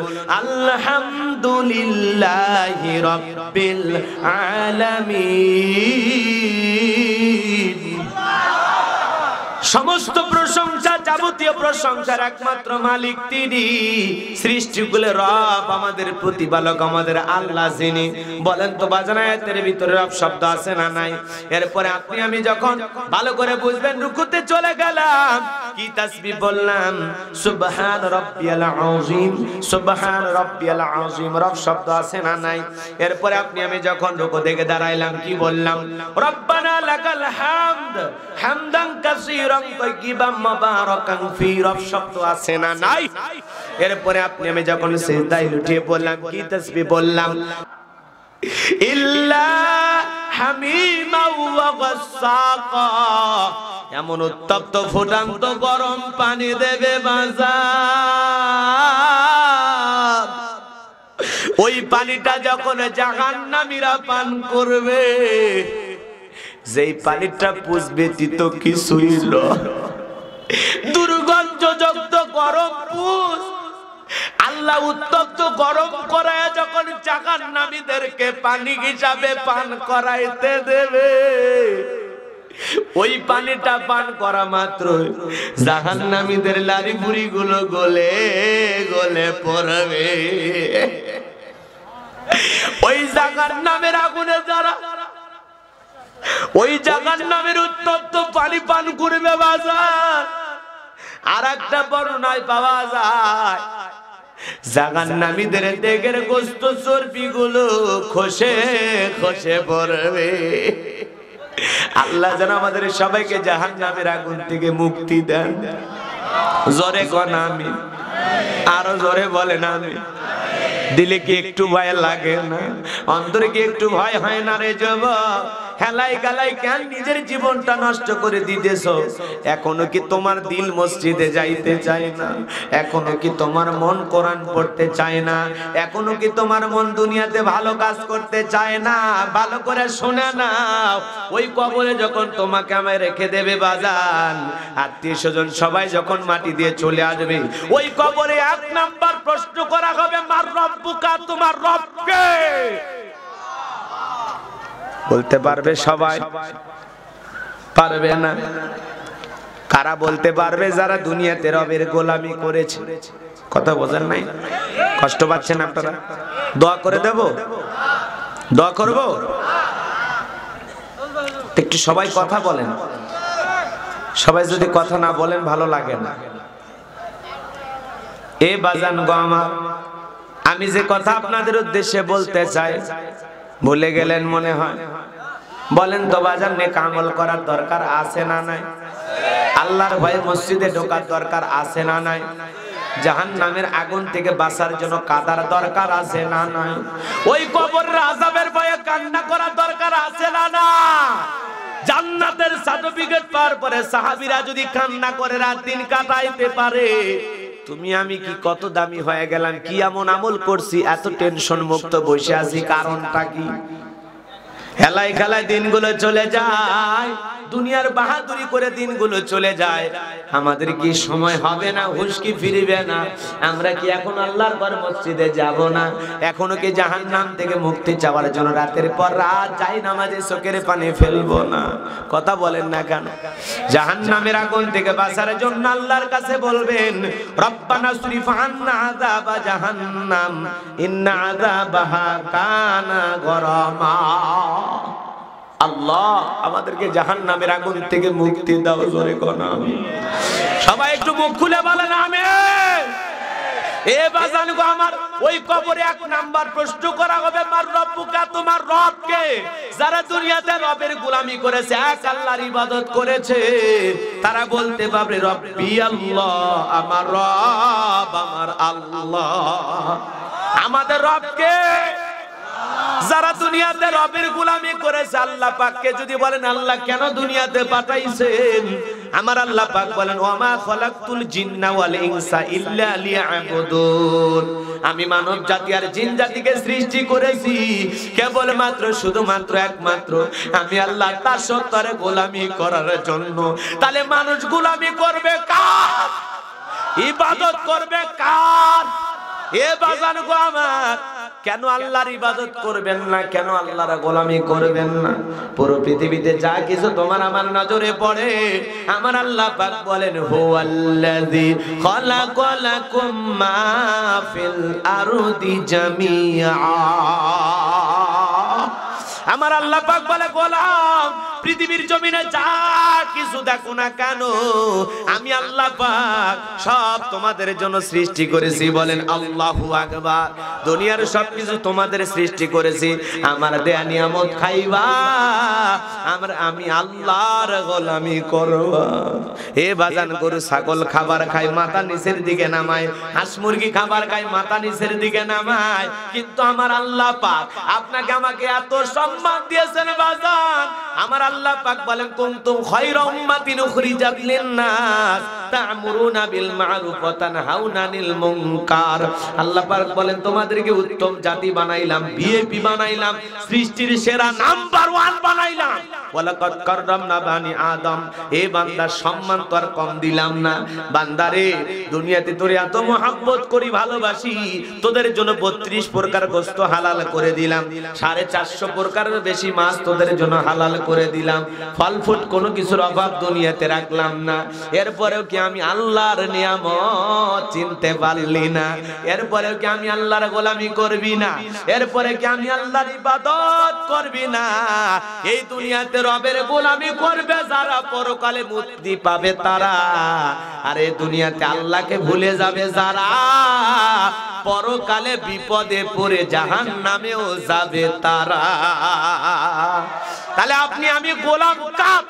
আলহামদুলিল্লাহি রাব্বিল আলামিন। সমস্ত প্রশংসা, যাবতীয় প্রশংসার একমাত্র মালিক তিনি, সৃষ্টিকুলের রব, আমাদের প্রতিপালক, আমাদের আল্লাহ যিনি। বলেন তো বাজানায়াতের ভিতরে রব শব্দ আছে না নাই? এরপরে আপনি আমি যখন ভালো করে বুঝবেন, রুকুতে চলে গেলাম, কি তাসবিহ বললাম, সুবহান রাব্বিয়াল আযীম, সুবহান রাব্বিয়াল আযীম, রব শব্দ আছে না নাই? এরপরে আপনি আমি যখন রুকু থেকে দাঁড়াইলাম, কি বললাম, রব্বানা লাকাল হামদ হামদান কাসীরান তাইয়িবান মুবারাকান ফি, রব শব্দ আছে না নাই? এরপরে আপনি আমি যখন সিজদায় লুটিয়ে বললাম, কি তাসবিহ বললাম, ইল্লা হামিমা ওয়া গাসসাকা, এমন উত্তপ্ত ফুটান্ত গরম পানি দেবে বাজার, ওই পানিটা যখন জাহান্নামীরা পান করবে, যেই পানিটা পুষবে তিত কিছুই নয়, দুর্গন্ধযুক্ত গরম পুষ। আল্লাহ উত্তপ্ত গরম করায় যখন জাহান্নামীদেরকে পানি হিসাবে পান করাইতে দেবে, ওই পানিটা পান করা মাত্র জাহান্নামীদের লারি বুড়ি গুলো গলে গলে পড়বে। ওই জাহান্নামের আগুনে যারা ওই জাহান্নামের উত্তপ্ত পানি পান করবে বাজার। আর একটা বর্ণনায় পাওয়া যায় জাহান্নামীদের দেহের গোশত চর্বি গুলো খসে খসে পড়বে। আল্লাহ যেন আমাদের সবাইকে জাহান্নামের আগুন থেকে মুক্তি দেন। জোরে কোন আমিন, আরো জোরে বলেন আমিন। দিলে কি একটু ভয় লাগে না? অন্তরে কি একটু ভয় হয় না রে যুবক? হেলাই গালাই কেন নিজের জীবনটা নষ্ট করে দিতেছো? এখনো কি তোমার দিল মসজিদে যাইতে চায় না? এখনো কি তোমার মন কোরআন পড়তে চায় না? এখনো কি তোমার মন দুনিয়াতে ভালো কাজ করতে চায় না? ভালো করে শুনে নাও, ওই কবরে যখন তোমাকে আমায় রেখে দেবে বাজান, আত্মীয় স্বজন সবাই যখন মাটি দিয়ে চলে আসবে, ওই কবরে এক নাম্বার প্রশ্ন করা হবে, মার রব্বুকা, তোমার রবকে। বলতে পারবে সবাই? পারবে না। কারা বলতে পারবে? যারা দুনিয়াতে রবের গোলামি করেছে। কথা বোঝেন নাই? কষ্ট পাচ্ছেন আপনারা? দোয়া করে দেব? দোয়া করব? একটু সবাই কথা বলেন। সবাই যদি কথা না বলেন ভালো লাগে না। এ বাজান গো আমার, আমি যে কথা আপনাদের উদ্দেশ্যে বলতে চাই ভুলে গেলেন মনে হয়। বলেন তো বাজান, নেক আমল করার দরকার আছে না নাই? আল্লাহর ভয়ে মসজিদে ঢোকার দরকার আছে না নাই? জাহান্নামের আগুন থেকে বাঁচার জন্য কাদার দরকার আছে না নাই? ওই কবরের আযাবের ভয়ে কান্না করার দরকার আছে না না? জান্নাতের সার্টিফিকেট পাওয়ার পরে সাহাবীরা যদি কান্না করে রাত দিন কাটাইতে পারে, তুমি আমি কি কত দামি হয়ে গেলাম? কি এমন আমল করছি এত টেনশন মুক্ত বসে আছি? কারণটা কি? হেলাই খেলায় দিনগুলো চলে যায়, দুনিয়ার বাহাদুরি করে দিনগুলো চলে যায়। আমাদের কি সময় হবে না? হুঁশ কি ফিরবে না? আমরা কি এখন আল্লাহর ঘর মসজিদে যাব না? এখনো কি জাহান্নাম থেকে মুক্তি চাওয়ার জন্য রাতের পর রাত যাই নামাজে চোখের পানি ফেলবো না? কথা বলেন না কেন? জাহান্নামের আগুন থেকে বাঁচার জন্য আল্লাহর কাছে বলবেন, রব্বানা সরিফ আন্না আযাবা জাহান্নাম ইন্না আযাবাহা কানা গরামা। আল্লাহ আমাদেরকে জাহান্নামের আগুন থেকে মুক্তি দাও। জোরে কোন আমিন। সবাই একটু মুখ খুলে বলেন আমিন। এ বাজান গো আমার, ওই কবরে এক নাম্বার প্রশ্ন করা হবে, মার রব্বুকা, তোমার রব কে? যারা দুনিয়াতে রবের গোলামি করেছে, এক আল্লাহর ইবাদত করেছে, তারা বলতে পারবে রব্বি আল্লাহ, আমার রব আমার আল্লাহ। আমাদের রব কে? যারা দুনিয়াতে রবের গোলামি করেছে, আল্লাহ পাককে যদি বলেন আল্লাহ কেন দুনিয়াতে পাঠাইছেন, আমার আল্লাহ পাক বলেন, ওয়ামা খলাকতুল জিন্না ওয়াল ইনসা ইল্লা লিয়াবুদুন। আমি মানব জাতি আর জিন জাতিকে সৃষ্টি করেছি কেবলমাত্র শুধুমাত্র একমাত্র আমি আল্লাহ তার সত্তারে গোলামি করার জন্য। তাহলে মানুষ গোলামি করবে কার? ইবাদত করবে কার? এ বাজান গো আমার, কেন আল্লাহর ইবাদত করবেন না? কেন আল্লাহর গোলামি করবেন না? পুরো পৃথিবীতে যা কিছু তোমার আমার নজরে পড়ে, আমার আল্লাহ পাক বলেন, হুয়াল্লাযী খালাকালাকুম মা ফিল আরদি জামিআ। আমার আল্লাহ পাক বলে, গোলাম পৃথিবীর জমিনে যা কিছু দেখো না কেন, আমি আল্লাহ পাক সব তোমাদের জন্য সৃষ্টি করেছি। বলেন আল্লাহু আকবার। দুনিয়ার সব কিছু তোমাদের সৃষ্টি করেছি, আমার দেয়া নিয়ামত খাইবা, আমরা আমি আল্লাহর গোলামি করবা। এ বাজান, গরু ছাগল খাবার খায় মাথা নিচের দিকে নামায়, হাঁস মুরগি খাবার খায় মাথা নিচের দিকে নামায়, কিন্তু আমার আল্লাহ পাক আপনাকে আমাকে এত সম্মান দিয়েছেন বাজান। আমার আল্লাহ পাক বলেন, কুনতুম খায়রা উম্মাতিন উখরিজাত লিন-নাস তা'মুরুনা বিল মা'রুফ ওয়া তানহাউনা আনিল মুনকার। আল্লাহ পাক বলেন, তোমাদেরকে উত্তম জাতি বানাইলাম, ভিআইপি বানাইলাম, সৃষ্টির সেরা নাম্বার ওয়ান বানাইলাম। ওয়ালাকাদ কাররামনা বানি আদম। এ বান্দার সম্মান তো আর কম দিলাম না। বান্দারে, দুনিয়াতে তোরে এত মহব্বত করি, ভালোবাসি, তোদের জন্য বত্রিশ প্রকার গোশত হালাল করে দিলাম, সাড়ে চারশো প্রকারের বেশি মাছ তোদের জন্য হালাল করে দিলাম, ফল ফুট কোনো কিছুর অভাব দুনিয়াতে রাখলাম না। এরপরেও কি আমি আল্লাহর নিয়ামত চিনতে পারলি না, এরপরেও কি আমি আল্লাহর গোলামি করবি না, এরপরে কি আমি আল্লাহর ইবাদত করবি না। এই দুনিয়াতে রবের গোলামি করবে যারা পরকালে মুক্তি পাবে তারা, আর এই দুনিয়াতে আল্লাহকে ভুলে যাবে যারা পরকালে বিপদে পড়ে জাহান্নামেও যাবে তারা। তাহলে আপনি আমি গোলাম কার?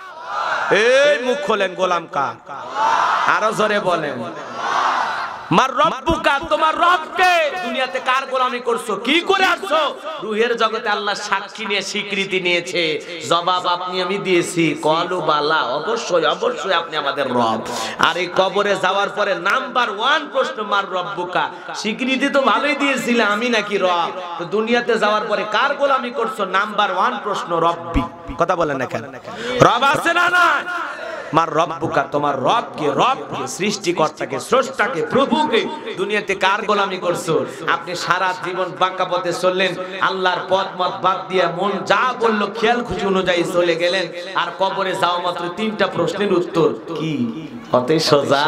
এই মুখ খোলেন, গোলাম কার? আরো জোরে বলেন। মার রব্বুকা, তোমার রবকে। দুনিয়াতে কার গোলামি করছো, কি করে আসছো? রুহের জগতে আল্লাহ সাক্ষী নিয়ে স্বীকৃতি নিয়েছে, জবাব আপনি আমি দিয়েছি, কলু বালা, অবশ্যই অবশ্যই আপনি আমাদের রব। আর এই কবরে যাওয়ার পরে নাম্বার ওয়ান প্রশ্ন, মার রব্বুকা, স্বীকৃতি তো ভালোই দিয়েছিলে আমি নাকি রব, তো দুনিয়াতে যাওয়ার পরে কার গোলামি করছো? নাম্বার ওয়ান প্রশ্ন রব্বি। কথা বলেন না কেন? রব আছে না না? মার রব্বুকা, তোমার রবকে, রবকে, সৃষ্টিকর্তাকে, স্রষ্টাকে, প্রভুকে দুনিয়াতে কার গোলামি করছো? আপনি সারা জীবন বাঁকা পথে চললেন, আল্লাহর পথ মত বাদ দিয়ে মন যা বললো খেয়াল খুশি অনুযায়ী চলে গেলেন, আর কবরে যাওয়া মাত্র তিনটা প্রশ্নের উত্তর কি? অত সোজা?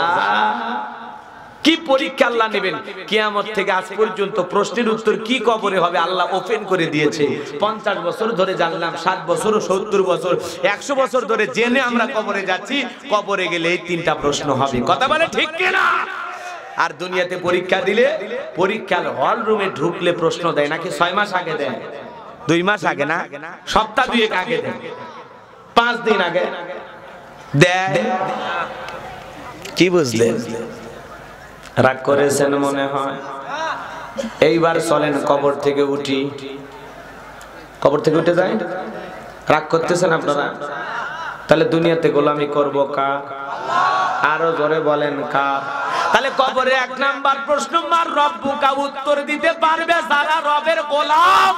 কি পরীক্ষা আল্লাহ নেবেন? কিয়ামত থেকে আজ পর্যন্ত প্রশ্নের উত্তর কি কবরে হবে আল্লাহ ওপেন করে দিয়েছে। পঞ্চাশ বছর ধরে জানলাম, ষাট বছর, সত্তর বছর, একশো বছর ধরে জেনে আমরা কবরে যাচ্ছি, কবরে গেলে এই তিনটা প্রশ্ন হবে। কথা বলে ঠিক কিনা? আর দুনিয়াতে পরীক্ষা দিলে, পরীক্ষার হল রুমে ঢুকলে প্রশ্ন দেয় নাকি ছয় মাস আগে দেয়, দুই মাস আগে না, সপ্তাহ দুয়েক আগে দেয়, পাঁচ দিন আগে দেয়। কি বুঝলেন? রাগ করেছেন মনে হয়? এইবার চলেন কবর থেকে উঠি। কবর থেকে উঠে যাই, রাগ করতেছেন আপনারা? তাহলে দুনিয়াতে গোলামি করব কার? আরো জোরে বলেন কার? তাহলে কবরে এক নাম্বার প্রশ্ন, মার রব্বুকা, উত্তর দিতে পারবে যারা রবের গোলাম।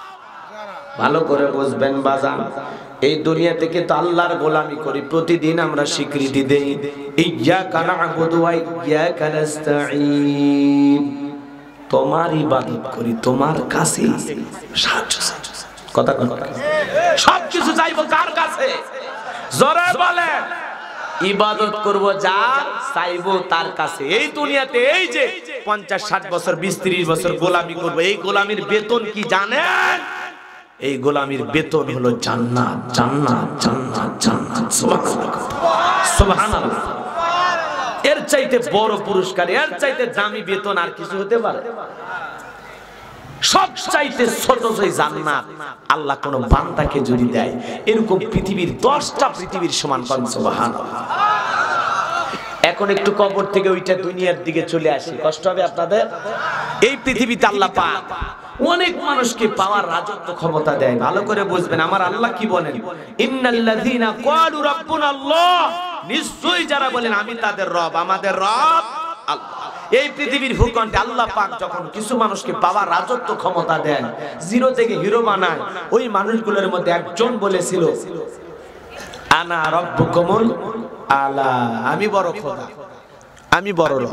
ভালো করে বুঝবেন বাজান, এই দুনিয়া থেকে তো আল্লাহর গোলামি করি, প্রতিদিন আমরা স্বীকৃতি দেই, ইয়্যাকা না'বুদু ওয়া ইয়্যাকা নাস্তাঈন, তোমার ইবাদত করি, তোমার কাছে সাহায্য চাই। কথা কথা সব কিছু চাইবো কার কাছে? জোরে বলেন। ইবাদত করব যার, চাইবো তার কাছে। এই দুনিয়াতে এই যে পঞ্চাশ ষাট বছর, বিশ ত্রিশ বছর গোলামি করব, এই গোলামির বেতন কি জানেন? এই গোলামির বেতন হলো জান্নাত, জান্নাত, জান্নাত, জান্নাত। সুবহানাল্লাহ, সুবহানাল্লাহ। এর চাইতে বড় পুরস্কার, এর চাইতে দামি বেতন আর কিছু হতে পারে? সব চাইতে ছোট যে জান্নাত আল্লাহ কোন বান্দাকে যদি দেয়, এরকম পৃথিবীর দশটা পৃথিবীর সমান। সুবহানাল্লাহ। এখন একটু কবর থেকে ওইটা দুনিয়ার দিকে চলে আসি, কষ্ট হবে আপনাদের? এই পৃথিবীতে আল্লাহ পাক অনেক মানুষকে পাওয়ার রাজত্ব ক্ষমতা দেয়। ভালো করে বুঝবেন আমার আল্লাহ কি বলেন, ইন্নাল্লাযীনা ক্বালু রাব্বুনাল্লাহ, নিশ্চয়ই যারা বলেন আমি তাদের রব, আমাদের রব আল্লাহ। এই পৃথিবীর ভূখণ্ডে আল্লাহ পাক যখন কিছু মানুষকে পাওয়ার রাজত্ব ক্ষমতা দেন, জিরো থেকে হিরো বানায়, ওই মানুষগুলোর মধ্যে একজন বলেছিল, আনা রাব্বুকুমুল আলা, আমি বড় খোদা, আমি বড় রব।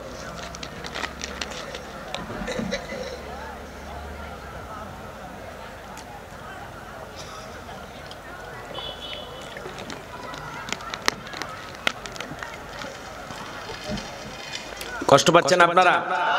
কষ্ট পাচ্ছেন আপনারা?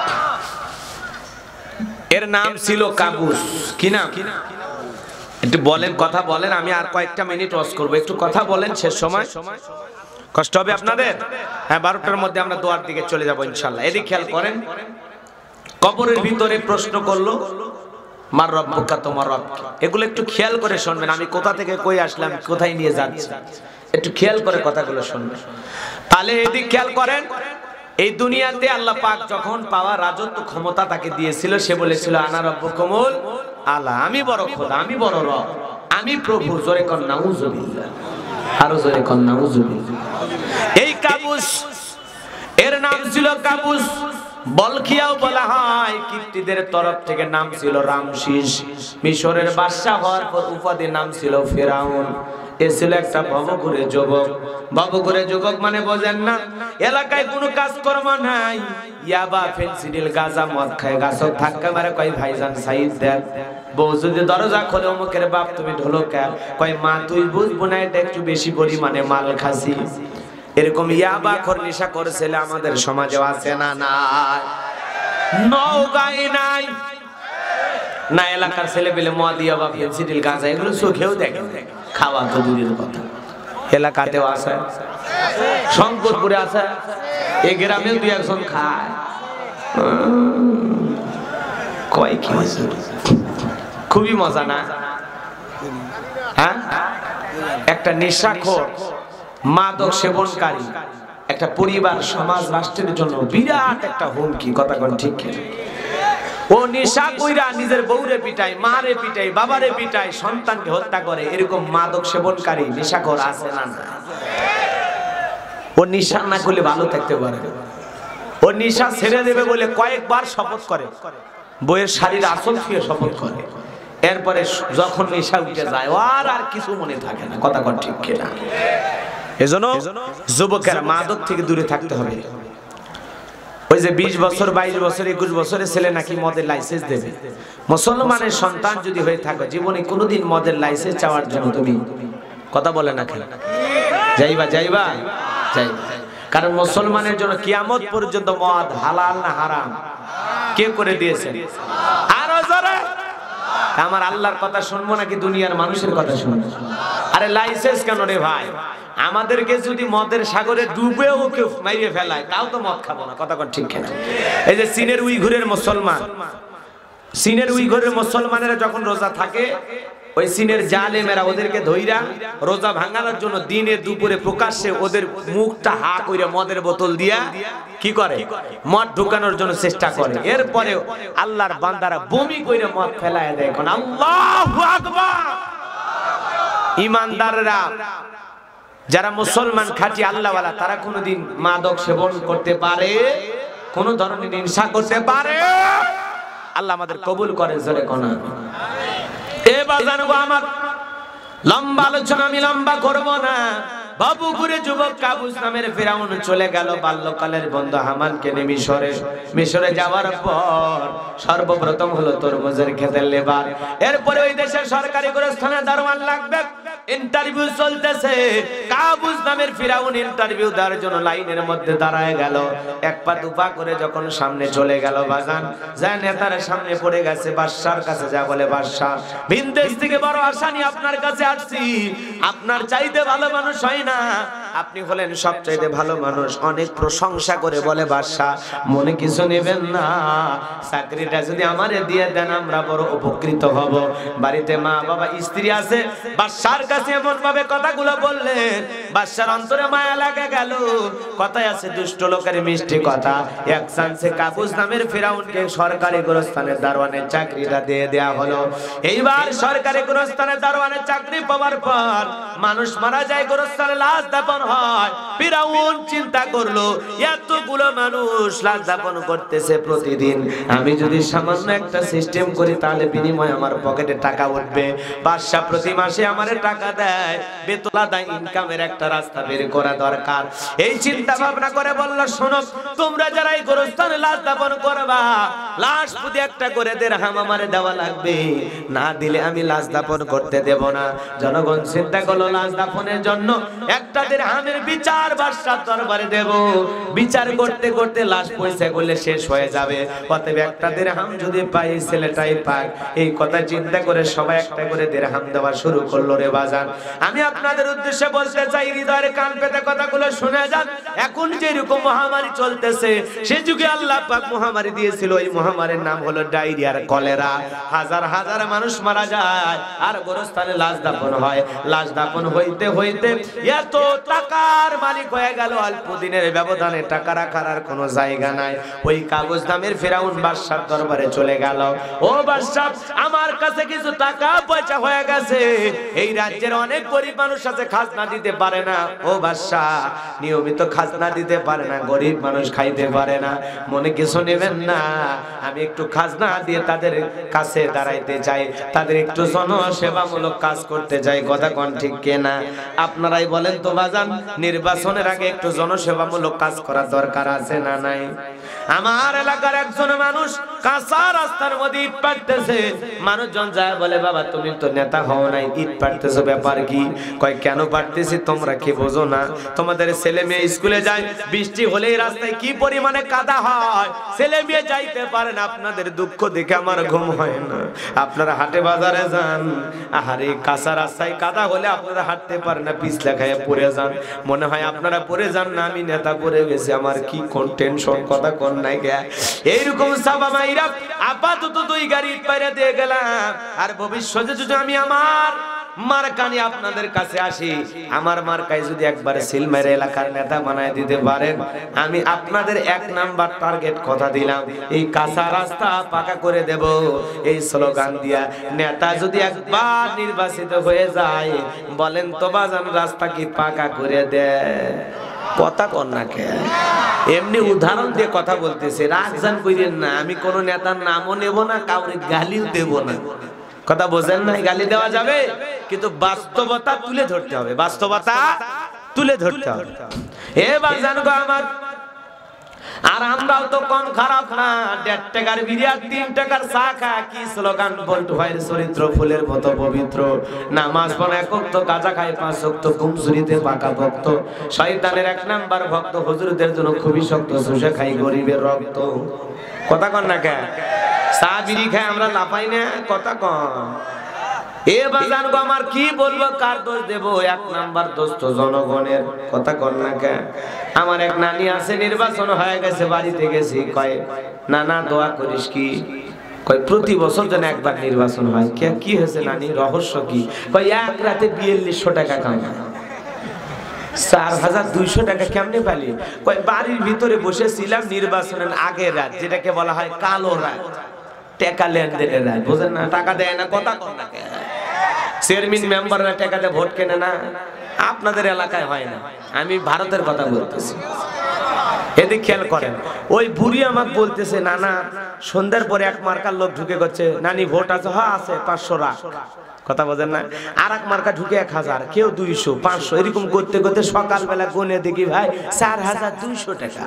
এর নাম ছিল কাবুস। কি নাম? একটু বলেন, কথা বলেন, আমি আর কয়েকটা মিনিট ওয়াজ করবো, একটু কথা বলেন, শেষ সময়। কষ্ট হবে আপনাদের? হ্যাঁ, বারোটার মধ্যে আমরা দোয়ার দিকে চলে যাবো ইনশাল্লাহ। এদিকে খেয়াল করেন, কবরের ভিতরে প্রশ্ন করলো, মার রব্বুকা, তোমার রব কি? এগুলো একটু খেয়াল করে শুনবেন, আমি কোথা থেকে কই আসলাম, কোথায় নিয়ে যাচ্ছি, একটু খেয়াল করে কথাগুলো শুনবেন। তাহলে এদিকে খেয়াল করেন, এই দুনিয়াতে আল্লাহ পাক যখন পাওয়া রাজত্ব ক্ষমতা তাকে দিয়েছিল, সে বলেছিল আনা রাব্বুকুমুল আলা, আমি বড় খোদা, আমি বড় রব, আমি প্রভু। জোরে কর নাউযুবিল্লাহ, আরো জোরে কর নাউযুবিল্লাহ। এই কাবুস, এর নাম ছিল কাবুস। বলখিয়াও বলা হয়, কিপ্তিদের তরফ থেকে নাম ছিল রামসিস। মিশরের বাদশা হওয়ার পর উপাধি নাম ছিল ফেরাউন। এ ছিল একটা ভবঘুরে যুবক। ভবঘুরে যুবক মানে বোঝেন না, এলাকায় কোনো কাজকর্ম নাই, ইয়াবা, ফেন্সিডিল, গাঁজা, মদ খায়, গাছক ধাক্কা মারে, কয় ভাইজান সাইদ দেন। বউ যদি দরজা খোলে, অমুকের বাপ তুমি ঢোলো কে? কয় মা তুই বুঝবো না, এটা একটু বেশি পরিমাণে মাল খাসি। এরকম ইয়াবাখোর নেশাখোর ছেলে আমাদের সমাজে আছে না নাই? নওগাঁয় নাই না? এলাকার ছেলে পেলে মদ ইয়াবা ফেন্সিডিল গাঁজা এগুলো চোখেও দেখে, খাওয়া তো দূরের কথা। এলাকাতেও আছে, শঙ্করপুরে আছে, এই গ্রামেও দুই একজন খায়। কয় কি খুবই মজা না? হ্যাঁ, একটা নেশাখোর মাদক সেবনকারী একটা পরিবার, সমাজ, রাষ্ট্রের জন্য বিরাট একটা হুমকি। কথা কোন ঠিক? ও নেশা কইরা নিজের বউরে পিটায়, মারে পিটায়, বাবারে পিটায়, সন্তানকে হত্যা করে। এরকম মাদক সেবনকারী নেশাখোর আছে না? ও নেশা না করলে ভালো থাকতে পারে। ও নেশা ছেড়ে দেবে বলে কয়েকবার শপথ করে, বইয়ের শাড়ির আঁচল ছুঁয়ে শপথ করে। এরপরে যখন নেশা উঠে যায় আর আর কিছু মনে থাকে না। কথা কোন ঠিক কিনা? এজন্য যুবকেরা মাদক থেকে দূরে থাকতে হবে। ওই যে বিশ বছর, বাইশ বছর, একুশ বছরের ছেলে নাকি মদের লাইসেন্স দেবে। মুসলমানের সন্তান যদি হয়ে থাকো, জীবনে কোনোদিন মদের লাইসেন্স চাওয়ার জন্য তুমি কথা বলে না কেন? যাইবা যাইবা যাইবা। কারণ মুসলমানের জন্য কিয়ামত পর্যন্ত মদ হালাল না হারাম কে করে দিয়েছেন? আরো জোরে। আমার আল্লাহর কথা শুনবো নাকি দুনিয়ার মানুষের কথা শুনবো? আরে লাইসেন্স কেন রে ভাই? আমাদেরকে যদি মদের সাগরে ডুবেও কেউ মাইরে ফেলায় তাও তো মদ খাবো না। কথা কোন ঠিক কিনা? এই যে চীনের উইঘুরের মুসলমান, চীনের উইঘুরের মুসলমানেরা যখন রোজা থাকে, ওই চীনের জালেমেরা ওদেরকে ধইরা রোজা ভাঙানোর জন্য দিনে দুপুরে প্রকাশ্যে ওদের মুখটা হা কইরা মদের বোতল দিয়া কি করে? মদ ঢুকানোর জন্য চেষ্টা করে। এরপরে আল্লাহর বান্দারা বমি কইরা মদ ফেলায় দেয়। এখন আল্লাহু আকবার। ঈমানদাররা, যারা মুসলমান খাঁটি আল্লাহওয়ালা, তারা কোনোদিন মাদক সেবন করতে পারে? কোন ধরনের হিংসা করতে পারে? আল্লাহ আমাদের কবুল করেন। জোরে কোন এবার জানবো আমার লম্বা আলোচনা আমি লম্বা করব না। বাবুপুরে যুবক কাবুস নামের ফিরাউন চলে গেল বাল্যকালের বন্ধু হামানকে নিয়ে মিশরে। মিশরে যাওয়ার পর সর্বপ্রথম হলো তরমুজের ক্ষেতের লেবার। এরপরে ওই দেশের সরকারি গোরস্থানে দারোয়ান লাগবে। ইন্টারভিউ চলতেছে। কাবুস নামের ফিরাউন ইন্টারভিউ দেওয়ার জন্য লাইনের মধ্যে দাঁড়ায় গেল। এক পা দুপা করে যখন সামনে চলে গেল, বাজান যায় নেতার সামনে পড়ে গেছে। বাদশার কাছে যা বলে, বাদশাহ বিদেশ থেকে বড় আশা নিয়ে আপনার কাছে আসছি। আপনার চাইতে ভালো মানুষ হয় না, আপনি হলেন সবচাইতে ভালো মানুষ। অনেক প্রশংসা করে বলে, বাদশাহ মনে কিছু নেবেন না, চাকরিটা যদি আমারে দিয়ে দেন আমরা বড় উপকৃত হব। বাড়িতে মা বাবা স্ত্রী আছে। বাদশার কাছে এমন ভাবে কথাগুলো বললেন, বাদশার অন্তরে মায়া লাগা গেল। কথায় আছে দুষ্ট লোকের মিষ্টি কথা। এক চান্সে কাবুস নামের ফিরাউনকে সরকারি গোরস্থানের দারোয়ানের চাকরিটা দিয়ে দেয়া হলো। এইবার সরকারি গোরস্থানের দারোয়ানের চাকরি পাওয়ার পর মানুষ মারা যায়, গোরস্থানে লাশ দাফন হয়। ফিরাউন চিন্তা করলো, এতগুলো মানুষ লাশ দাফন করতেছে প্রতিদিন, আমি যদি সামান্য একটা সিস্টেম করি তাহলে বিনিময়ে আমার পকেটে টাকা উঠবে। বাদশা প্রতি মাসে আমারে টাকা দেয়, বেতলা দেয়, ইনকামের একটা রাস্তা বের করা দরকার। এই চিন্তা ভাবনা করে বলল, শোনো তোমরা যারা এই গোরস্থানে লাশ দাফন করবা, লাশ প্রতি একটা করে দিরহাম আমারে দেওয়া লাগবে, না দিলে আমি লাশ দাফন করতে দেব না। জনগণ চিন্তা করলো লাশ দাফনের জন্য একটা দিরহামের বিচার বাদশার দরবারে দেব। বিচার করতে করতে লাশ পয়সা করলে শেষ হয়ে যাবে, অতএব একটা দিরহাম যদি পাই ছেলেটাই পাক। এই কথা চিন্তা করে সবাই একটা করে দিরহাম দেওয়া শুরু করলো। রে বাজান, আমি আপনাদের উদ্দেশ্যে বলতে চাই, হৃদয়ের কান পেতে কথাগুলো শুনে যান। এখন যে এরকম মহামারী চলতেছে, সে যুগে আল্লাহ পাক মহামারী দিয়েছিল। ওই মহামারীর নাম হলো ডায়রিয়া আর কলেরা। হাজার হাজার মানুষ মারা যায় আর গোরস্থানে লাশ দাফন হয়। লাশ দাফন হইতে হইতে এত টাকার মালিক হয়ে গেল, অল্প দিনের ব্যবধানে টাকা রাখার আর কোনো জায়গা নাই। ওই কাগজ নামের ফিরাউন বাদশার দরবারে চলে গেল। ও বাদশা, আমার কাছে কিছু টাকা পয়সা হয়ে গেছে, এই রাজ্যের অনেক গরিব মানুষ আছে, খাজনা দিতে পারে না। ও বাদশা, নিয়মিত খাজনা দিতে পারে না, গরিব মানুষ খাইতে পারে না, মনে কিছু নেবেন না, আমি একটু খাজনা দিয়ে তাদের কাছে দাঁড়াইতে চাই, তাদের একটু জনসেবামূলক কাজ করতে চাই। কথা কোন ঠিক কিনা? আপনারাই বলেন তো বাজান, নির্বাচনের আগে একটু জনসেবামূলক কাজ করার দরকার আছে না নাই? আমার এলাকার একজন মানুষ কাঁচা রাস্তার মধ্যে ইট পাড়তেছে, মানুষজন যায় বলে বাবা তুমি তো নেতা হও নাই, ইট পাড়তেছো ব্যাপার কি? কয় কেন পাড়তেছি তোমরা কি বোঝো না? তোমাদের ছেলে মেয়ে স্কুলে যায়, বৃষ্টি হলেই রাস্তায় কি পরিমাণে কাদা হয়, ছেলে মেয়ে যাইতে পারে না, আপনাদের দুঃখ দেখে আমার ঘুম হয় না। আপনারা হাটে বাজারে যান, আহারে কাঁচা রাস্তায় কাদা হলে আপনারা হাঁটতে পারেন না, পিছলা খায় পড়ে যান, মনে হয় আপনারা পড়ে যান না আমি নেতা পড়ে গেছি, আমার কি কোন টেনশন, কথা কোন নাই গে। এইরকম সাবা মাইরা আপাতত দুই গাড়ি পাইরা দিয়ে গেলাম, আর ভবিষ্যতে যদি আমি আমার মার্কানি আপনাদের কাছে আসি, আমার মার্কায় যদি একবার সিল মেরে এলাকার নেতা বানায় দিতে পারেন, আমি আপনাদের এক নাম্বার টার্গেট কথা দিলাম, এই কাঁচা রাস্তা পাকা করে দেব। এই স্লোগান দিয়া নেতা যদি একবার নির্বাচিত হয়ে যায়, বলেন তো বাজান রাস্তা কি পাকা করে দেয়? কথা কর না কে, এমনি উদাহরণ দিয়ে কথা বলতেছে, রাগজান কইরেন না। আমি কোন নেতার নামও নেব না, কাউরে গালিও দেব না, কথা বোঝেন না? গালি দেওয়া যাবে, কিন্তু বাস্তবতা তুলে ধরতে হবে, বাস্তবতা তুলে ধরতে হবে। এ বাজান গো আমার, আর আমরাও তো কম খারাপ না, দেড় টাকার বিরিয়ার তিন টাকার চা খা, কি স্লোগান বলটু ভাইয়ের চরিত্র ফুলের মতো পবিত্র, নামাজ পড়ে এক ওয়াক্ত, গাঁজা খায় পাঁচ ওয়াক্ত, কুমসুরিতে পাকা ভক্ত, শয়তানের এক নাম্বার ভক্ত, হুজুরদের জন্য খুবই শক্ত, শুষে খাই গরিবের রক্ত। কথা কন না কে, চা বিড়ি খায় আমরা লাফাই না, কথা কন। এ বাজান গো আমার, কি বলবো, কার দোষ দেব? এক নাম্বার দোষ তো জনগণের, কথা কর না কে। আমার এক নানি আছে, নির্বাচন হয়ে গেছে, বাড়িতে গেছি, কয় নানা দোয়া করিস কি? কয় প্রতি বছর যেন একবার নির্বাচন হয়। কে কি হয়েছে নানি, রহস্য কি? কয় এক রাতে বিয়াল্লিশশো টাকা কামাই। চার হাজার দুইশো টাকা কেমনে পালি? কয় বাড়ির ভিতরে বসেছিলাম নির্বাচনের আগের রাত, যেটাকে বলা হয় কালো রাত, টাকা লেনদেনের রাত, বুঝেন না? টাকা দেয় না, কথা কর না কে। চেয়ারম্যান মেম্বাররা টাকা দিয়ে ভোট কেনে না, আপনাদের এলাকায় হয় না, আমি ভারতের কথা বলতেছি। এদিক খেয়াল করেন, ওই বুড়ি আমাকে বলতেছে নানা সন্ধ্যার পরে এক মার্কার লোক ঢুকে করছে, নানি ভোট আছে? হ্যাঁ আছে, পাঁচশো রাখ, কথা বোঝেন না? আর এক মার্কা ঢুকে এক হাজার, কেউ দুইশো, পাঁচশো, এরকম করতে করতে সকালবেলা গুনে দেখি ভাই চার হাজার দুইশো টাকা।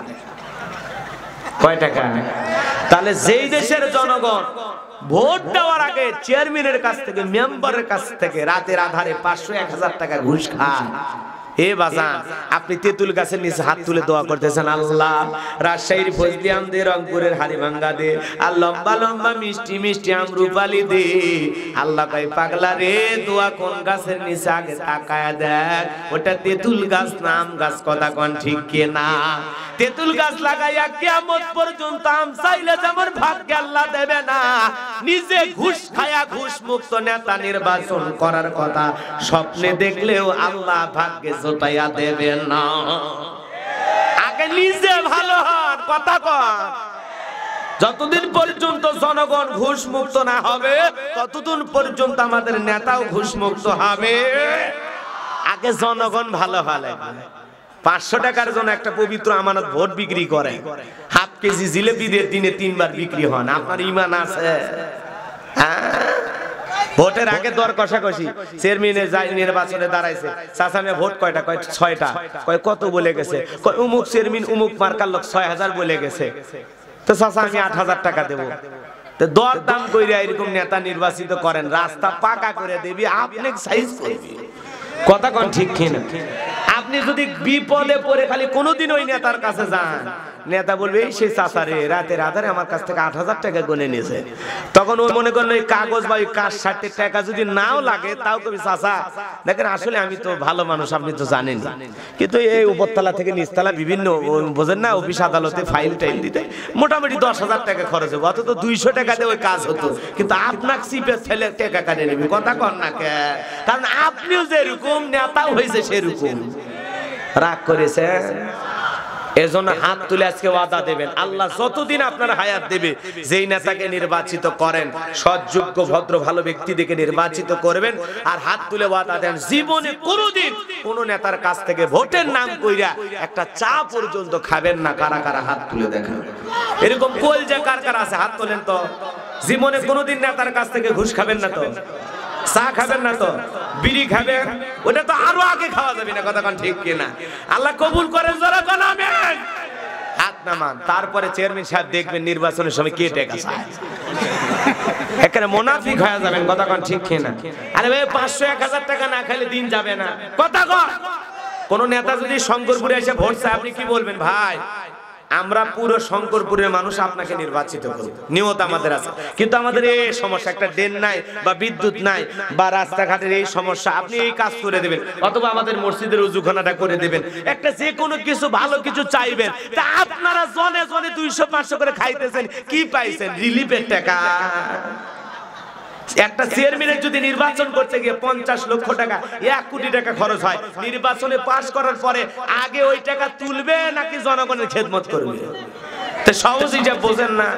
কয় টাকা? তাহলে যেই দেশের জনগণ ভোট দেওয়ার আগে চেয়ারম্যানের কাছ থেকে, মেম্বারের কাছ থেকে রাতের আধারে পাঁচশো এক হাজার টাকা ঘুষ খায়, এ বাজান আপনি তেঁতুল গাছের নিচে হাত তুলে দোয়া করতেছেন, আল্লাহ রাজশাহীর ফজলি আম দে, রংপুরের হাড়িভাঙ্গা দে, আর লম্বা লম্বা মিষ্টি মিষ্টি আমরুপালি দে। আল্লাহ কয় পাগলা রে, দোয়া কোন গাছের নিচে আগে তাকায়া দেখ, ওটা তেঁতুল গাছ না আম গাছ, কথা কোন ঠিক কি না? তেঁতুল গাছ লাগাইয়া কিয়ামত পর্যন্ত আম চাইলে যেমন ভাগ্যে আল্লাহ দেবে না, নিজে ঘুষ খায়া ঘুষ মুক্ত নেতা নির্বাচন করার কথা স্বপ্নে দেখলেও আল্লাহ ভাগ্যে জোটাইয়া দেবে না। আগে নিজে ভালো হন, কথা কন। যতদিন পর্যন্ত জনগণ ঘুষ মুক্ত না হবে, ততদিন পর্যন্ত আমাদের নেতাও ঘুষ মুক্ত হবে। আগে জনগণ ভালো ভালো। পাঁচশো টাকার জন্য একটা পবিত্র আমানত ভোট বিক্রি করে, হাফ কেজি জিলেপি দিয়ে দিনে তিনবার বিক্রি হন, আপনার ইমান আছে? ভোটের আগে দর কষাকষি, চেয়ারম্যানের যাই নির্বাচনে দাঁড়াইছে, চাচামে ভোট কয়টা? কয় ছয়টা। কয় কত বলে গেছে? কয় উমুক চেয়ারম্যান উমুক মার্কার লোক ছয় হাজার বলে গেছে, তো চাচা আমি আট হাজার টাকা দেবো। দর দাম কইরা এরকম নেতা নির্বাচিত করেন, রাস্তা পাকা করে দেবি, আপনি সাইজ করবি, কথা কোন ঠিক কিনা? আপনি যদি বিপদে পড়ে খালি কোনোদিন ওই নেতার কাছে যান, নেতা বলবে এই সেই চাচারে রাতের আধারে আমার কাছ থেকে আট হাজার টাকা গুনে নিয়েছে, তখন ওই মনে করেন ওই কাগজ বা ওই কাজ ষাটের টাকা যদি নাও লাগে, তাও কবি চাচা দেখেন আসলে আমি তো ভালো মানুষ, আপনি তো জানেন, কিন্তু এই উপরতলা থেকে নিচতলা বিভিন্ন বোঝেন না অফিস আদালতে ফাইল টাইল দিতে মোটামুটি দশ হাজার টাকা খরচ হবে, অত তো দুইশো টাকা দিয়ে ওই কাজ হতো, কিন্তু আপনার সিপের ছেলে টাকা কাটে নেবে, কথা কন না কে? কারণ আপনিও যেরকম নেতাও হয়েছে সেরকম রাগ করেছে। এজন্য হাত তুলে আজকে ওয়াদা দেবেন, আল্লাহ যতদিন আপনার হায়াত দেবে, যেই নেতাকে নির্বাচিত করেন সৎযোগ্য ভদ্র ভালো ব্যক্তি দেখে নির্বাচিত করবেন, আর হাত তুলে ওয়াদা দেন জীবনে কোনোদিন কোন নেতার কাছ থেকে ভোটের নাম কইরা একটা চা পর্যন্ত খাবেন না। কারা কারা হাত তুলে দেখেন, এরকম কলজা কার কার আছে? হাত তোলেন তো। জীবনে কোনোদিন নেতার কাছ থেকে ঘুষ খাবেন না তো? চা খাবেন না তো বিড়ি খাবেন, ওটা তো আরো আগে খাওয়া যাবে না, কথা কোন ঠিক কিনা? আল্লাহ কবুল করেন, জোরে কোন আমিন। হাত নামান। তারপরে চেয়ারম্যান সাহেব দেখবেন নির্বাচনের সময় কে টাকা চায়, এখানে মুনাফিক হয়ে যাবেন, কথা কোন ঠিক কিনা? আরে ভাই পাঁচশো এক হাজার টাকা না খাইলে দিন যাবে না, কথা কন। কোন নেতা যদি শঙ্করপুরে এসে ভোট চায় আপনি কি বলবেন? ভাই আমরা পুরো শঙ্করপুরের মানুষ আপনাকে নির্বাচিত করব, নিয়ত আমাদের আছে, কিন্তু আমাদের এই সমস্যা, একটা ড্রেন নাই বা বিদ্যুৎ নাই বা রাস্তাঘাটের এই সমস্যা, আপনি এই কাজ করে দেবেন, অথবা আমাদের মসজিদের উজুখানাটা করে দেবেন, একটা যে কোনো কিছু ভালো কিছু চাইবেন। তা আপনারা জনে জনে দুইশো পাঁচশো করে খাইতেছেন, কি পাইছেন? রিলিফের টাকা। একটা চেয়ারম্যানের যদি নির্বাচন করতে গিয়ে পঞ্চাশ লক্ষ টাকা এক কোটি টাকা খরচ হয়, নির্বাচনে পাশ করার পরে আগে ওই টাকা তুলবে নাকি জনগণের খেদমত করবে? তো সহজেই যা বোঝেন না।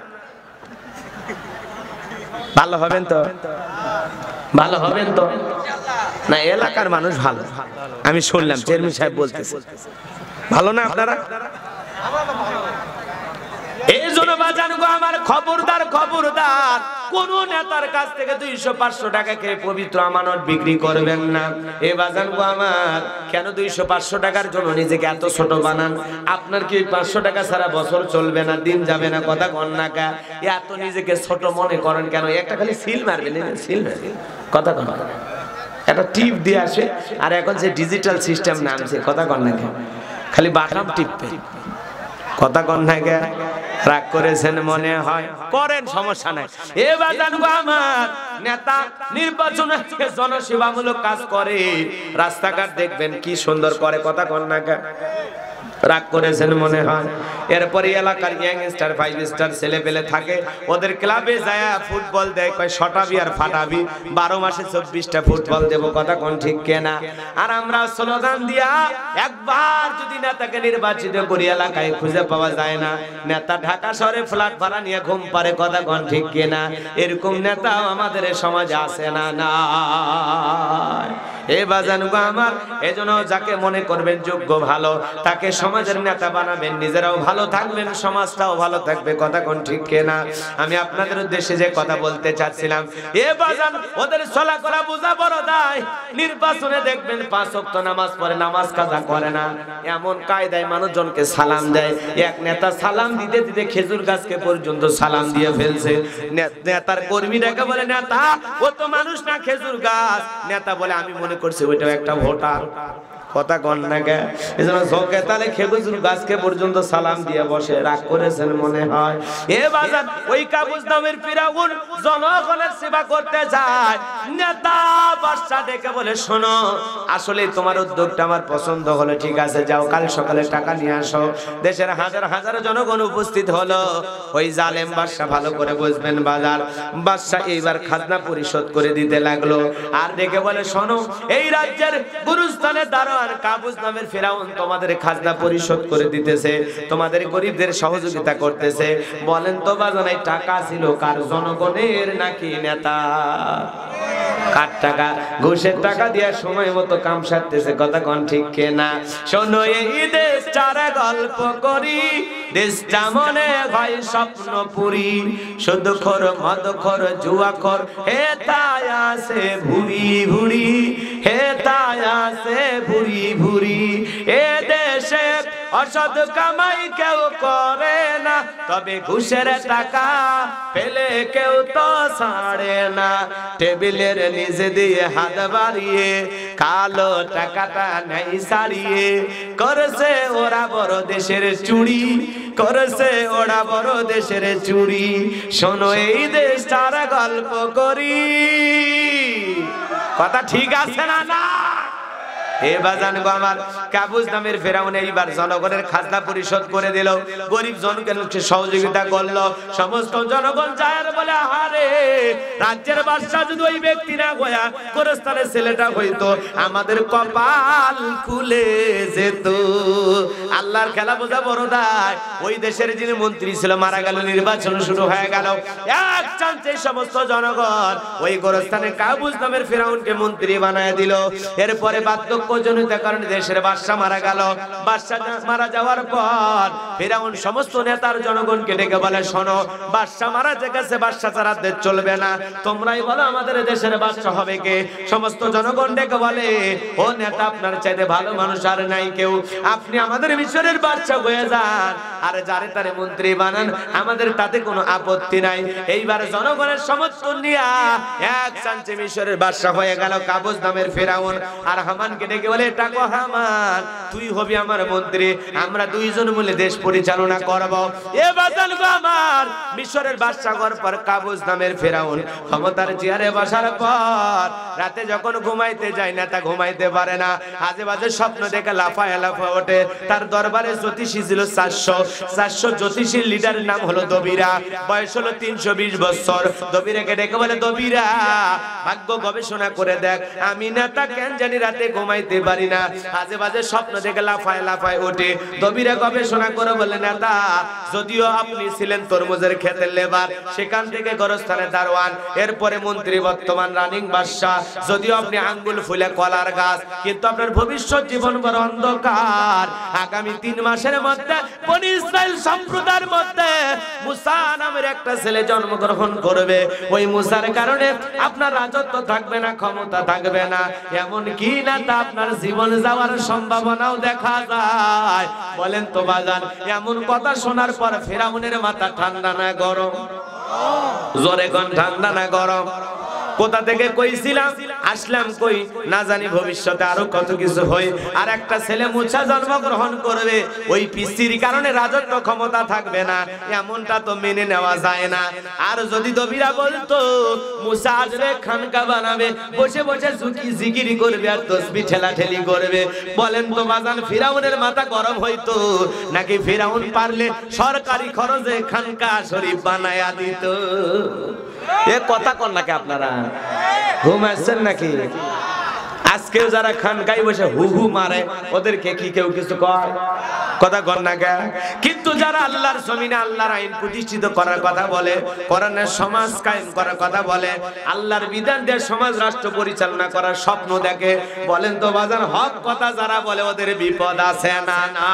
ভালো হবেন তো, ভালো হবেন তো না? এলাকার মানুষ ভালো, আমি শুনলাম চেয়ারম্যান সাহেব বলতেছে ভালো না আপনারা? এই জন্য বাজান গো আমার, খবরদার খবরদার, কোন নেতার কাছ থেকে দুইশো পাঁচশো টাকা খেয়ে পবিত্র আমানত বিক্রি করবেন না। এ বাজান গো আমার, কেন দুইশো পাঁচশো টাকার জন্য নিজেকে এত ছোট বানান? আপনার কি পাঁচশো টাকা ছাড়া বছর চলবে না, দিন যাবে না, কথা কন না কা? এত নিজেকে ছোট মনে করেন কেন? একটা খালি সিল মারবেন, সিল মারবেন, কথা কন। একটা টিপ দিয়ে আসে, আর এখন যে ডিজিটাল সিস্টেম নামছে, কথা কন না কে? খালি বাটন টিপবে, কথা কন না কে? রাগ করেছেন মনে হয়, করেন, সমস্যা নাই। এ বাজান গো আমার, নেতা নির্বাচনে জনসেবামূলক কাজ করে, রাস্তাঘাট দেখবেন কি সুন্দর করে, কথা কন না কে? রাগ করেছেন মনে হয়। এরপরে এলাকার ইয়াংস্টার ফাইভ স্টার ছেলে পেলে থাকে, ওদের ক্লাবে যায় ফুটবল দেয়, কয় শটাবি আর ফাটাবি, বারো মাসে চব্বিশটা ফুটবল দেবো, কথা কোন ঠিক কেনা? আর আমরা স্লোগান দিয়া একবার যদি নেতাকে নির্বাচিত করি, এলাকায় খুঁজে পাওয়া যায় না, নেতা ঢাকা শহরে ফ্ল্যাট ভাড়া নিয়ে ঘুম পারে, কথা কোন ঠিক কেনা? এরকম নেতাও আমাদের সমাজে আছে না? না এ বাজান গো আমার, এজন্য যাকে মনে করবেন যোগ্য ভালো, তাকে সমাজের নেতা বানাবেন, নিজেরাও ভালো থাকবেন, সমাজটাও ভালো থাকবে, কথা কোন ঠিক কিনা? আমি আপনাদের উদ্দেশ্যে যে কথা বলতে চাচ্ছিলাম, এ বাজান ওদের চলা করা বোঝা বড় দায়। নির্বাচনে দেখবেন পাঁচ ওয়াক্ত নামাজ পড়ে, নামাজ কাজা করে না, এমন কায়দায় মানুষজনকে সালাম দেয়। এক নেতা সালাম দিতে দিতে খেজুর গাছকে পর্যন্ত সালাম দিয়ে ফেলছে। নেতার কর্মীটাকে বলে, নেতা ও তো মানুষ না, খেজুর গাছ। নেতা বলে, আমি মনে করছি ওইটাও একটা ভোটার, কথা কন না কে? এজন্য ঝোঁকে তালে খেজুর গাছকে পর্যন্ত সালাম দিয়ে বসে। রাগ করেছেন মনে হয়। এ বাজার ওই কাবুস নামের ফিরাউন জনগণের সেবা করতে যায়, নেতা বাদশা ডেকে বলে, শোনো আসলে তোমার উদ্যোগটা আমার পছন্দ হলো, ঠিক আছে যাও কাল সকালে টাকা নিয়ে আসো। দেশের হাজার হাজার জনগণ উপস্থিত হলো। ওই জালেম বাদশা, ভালো করে বুঝবেন বাজার, বাদশা এইবার খাজনা পরিশোধ করে দিতে লাগলো। আর ডেকে বলে, শোনো এই রাজ্যের গুরুস্থানে দাঁড়ান কাবুস নামের ফিরাউন তোমাদের খাজনা পরিশোধ করে দিতেছে, তোমাদের গরিবদের সহযোগিতা করতেছে। বলেন তো বাজান, এই টাকা ছিল কার? জনগণের নাকি নেতা? কার টাকা? ঘুষের টাকা দিয়ে সময় মতো কাম সারতেছে, কথা কোন ঠিক কিনা? শোনো এই দেশটার গল্প করি, দেশটা মনে হয় স্বপ্নপুরী, শুধু খর মদ খর জুয়া খর, হে তাই আছে ভুরি ভুরি, হে তাই আছে ভুরি ভুরি। এ দেশে অসৎ কামাই কেউ করে না, তবে ঘুষের টাকা পেলে কেউ তো ছাড়ে না। টেবিলের নিচে দিয়ে হাত বাড়িয়ে কালো টাকাটা নাই সারিয়ে, করেছে ওরা বড় দেশের চুরি, করেছে ওরা বড় দেশের চুরি। শোনো এই দেশটার গল্প করি, কথা ঠিক আছে না? না এ বাজান গো আমার, কাবুস নামের ফেরাউন এইবার জনগণের খাজনা পরিশোধ করে দিল, গরিব জনগণকে সহযোগিতা করলো। সমস্ত জনগণ যায় আর বলে, আরে রাজ্যের বাদশা যদি ওই ব্যক্তি না গোয়া গোরস্থানের ছেলেটা হইতো, আমাদের কপাল খুলে যেত। আল্লাহর খেলা বোঝা বড় দায়। ওই দেশের যিনি মন্ত্রী ছিল মারা গেল, নির্বাচন শুরু হয়ে গেল, এক চান্সে সমস্ত জনগণ ওই গোরস্থানে কাবুস নামের ফেরাউনকে মন্ত্রী বানায় দিল। এরপরে বাধ্য জনিত কারণে দেশের বাদশা মারা গেল। বাদশা মারা যাওয়ার পর ফিরাউন সমস্ত নেতার জনগণকে ডেকে বলে, শোনো বাদশা মারা গেছে, বাদশা ছাড়া দেশ চলবে না। না। তোমরাই বলো আমাদের দেশের বাদশা হবে কে? সমস্ত জনগণ ডেকে বলে, ও নেতা, আপনার চাইতে ভালো মানুষ আর নাই কেউ, আপনি আমাদের মিশরের বাদশা হয়ে যান, আর যারে তারে মন্ত্রী বানান, আমাদের তাতে কোনো আপত্তি নাই। এইবার জনগণের সমর্থন নিয়া এক চান্সে মিশরের বাদশা হয়ে গেল কাবুস নামের ফেরাউন। আর হামানকে ডেকে বলে, টাকো হামান, তুই হবি আমার মন্ত্রী, আমরা দুইজন মিলে দেশ পরিচালনা করব। এ বাজান গো আমার, মিশরের বাদশা হওয়ার পর কাবুস নামের ফেরাউন ক্ষমতার চেয়ারে বসার পর রাতে যখন ঘুমাইতে যায় না, তা ঘুমাইতে পারে না, আজে বাজে স্বপ্ন দেখে লাফায় লাফা ওঠে। তার দরবারে জ্যোতিষী ছিল চারশো চারশো জ্যোতিষীর লিডার নাম হলো দবিরা, বয়স হলো তিনশো বিশ বছর। দবিরাকে ডেকে বলে, দবিরা, ভাগ্য গবেষণা করে দেখ, আমি নেতা কেন জানি রাতে ঘুমাইতে পারি না, আজে বাজে স্বপ্ন দেখে লাফায় লাফায় ওঠে। দবিরা গবেষণা করে বলে, নেতা, যদিও আপনি ছিলেন তরমুজের ক্ষেতের লেবার, সেখান থেকে গরস্থানে দারোয়ান, এরপরে মন্ত্রী, বর্তমান রানিং বাদশা, যদিও আপনি আঙ্গুল ফুলে কলার গাছ, কিন্তু আপনার ভবিষ্যৎ জীবন বড় অন্ধকার। আগামী তিন মাসের মধ্যে বনি ইসরাইল সম্প্রদায়ের মধ্যে মুসা নামের একটা ছেলে জন্মগ্রহণ করবে। ওই মুসার কারণে আপনার রাজত্ব থাকবে না, ক্ষমতা থাকবে না, এমন কি না তা আপনার জীবন যাওয়ার সম্ভাবনাও দেখা যায়। বলেন তো বাজান, এমন কথা শোনার পর ফেরাউনের মাথা ঠান্ডা না গরম? জোরে কোন ঠান্ডা না গরম? কোথা থেকে কইছিলাম, আসলাম কই, না জানি ভবিষ্যতে আরো কত কিছু হয়। আর একটা ছেলে মুসা জন্মগ্রহণ করবে, ওই পিসির কারণে রাজত্ব ক্ষমতা থাকবে না, এমনটা তো মেনে নেওয়া যায় না। আর যদি দবিরা বলতো মুসা আজরে খানকা বানাবে, বসে বসে ঝুঁকি জিকির করবে আর তসবিহ ঠেলাঠেলি করবে, বলেন তো বাজান, ফিরাউনের মাথা গরম হইতো নাকি ফিরাউন পারলে সরকারি খরচে খানকা শরীফ বানায়া দিত? এ কথা কন নাকি আপনারা? ঘুমাচ্ছেন নাকি? আজকেও যারা খানকায় বসে হু হু মারে, ওদেরকে কি কেউ কিছু কয়? কথা কন না কে? কিন্তু যারা আল্লাহর জমিনে আল্লাহর আইন প্রতিষ্ঠিত করার কথা বলে, কোরআনের সমাজ কায়েম করার কথা বলে, আল্লাহর বিধান দিয়ে সমাজ রাষ্ট্র পরিচালনা করার স্বপ্ন দেখে, বলেন তো বাজান, হক কথা যারা বলে ওদের বিপদ আছে না? না,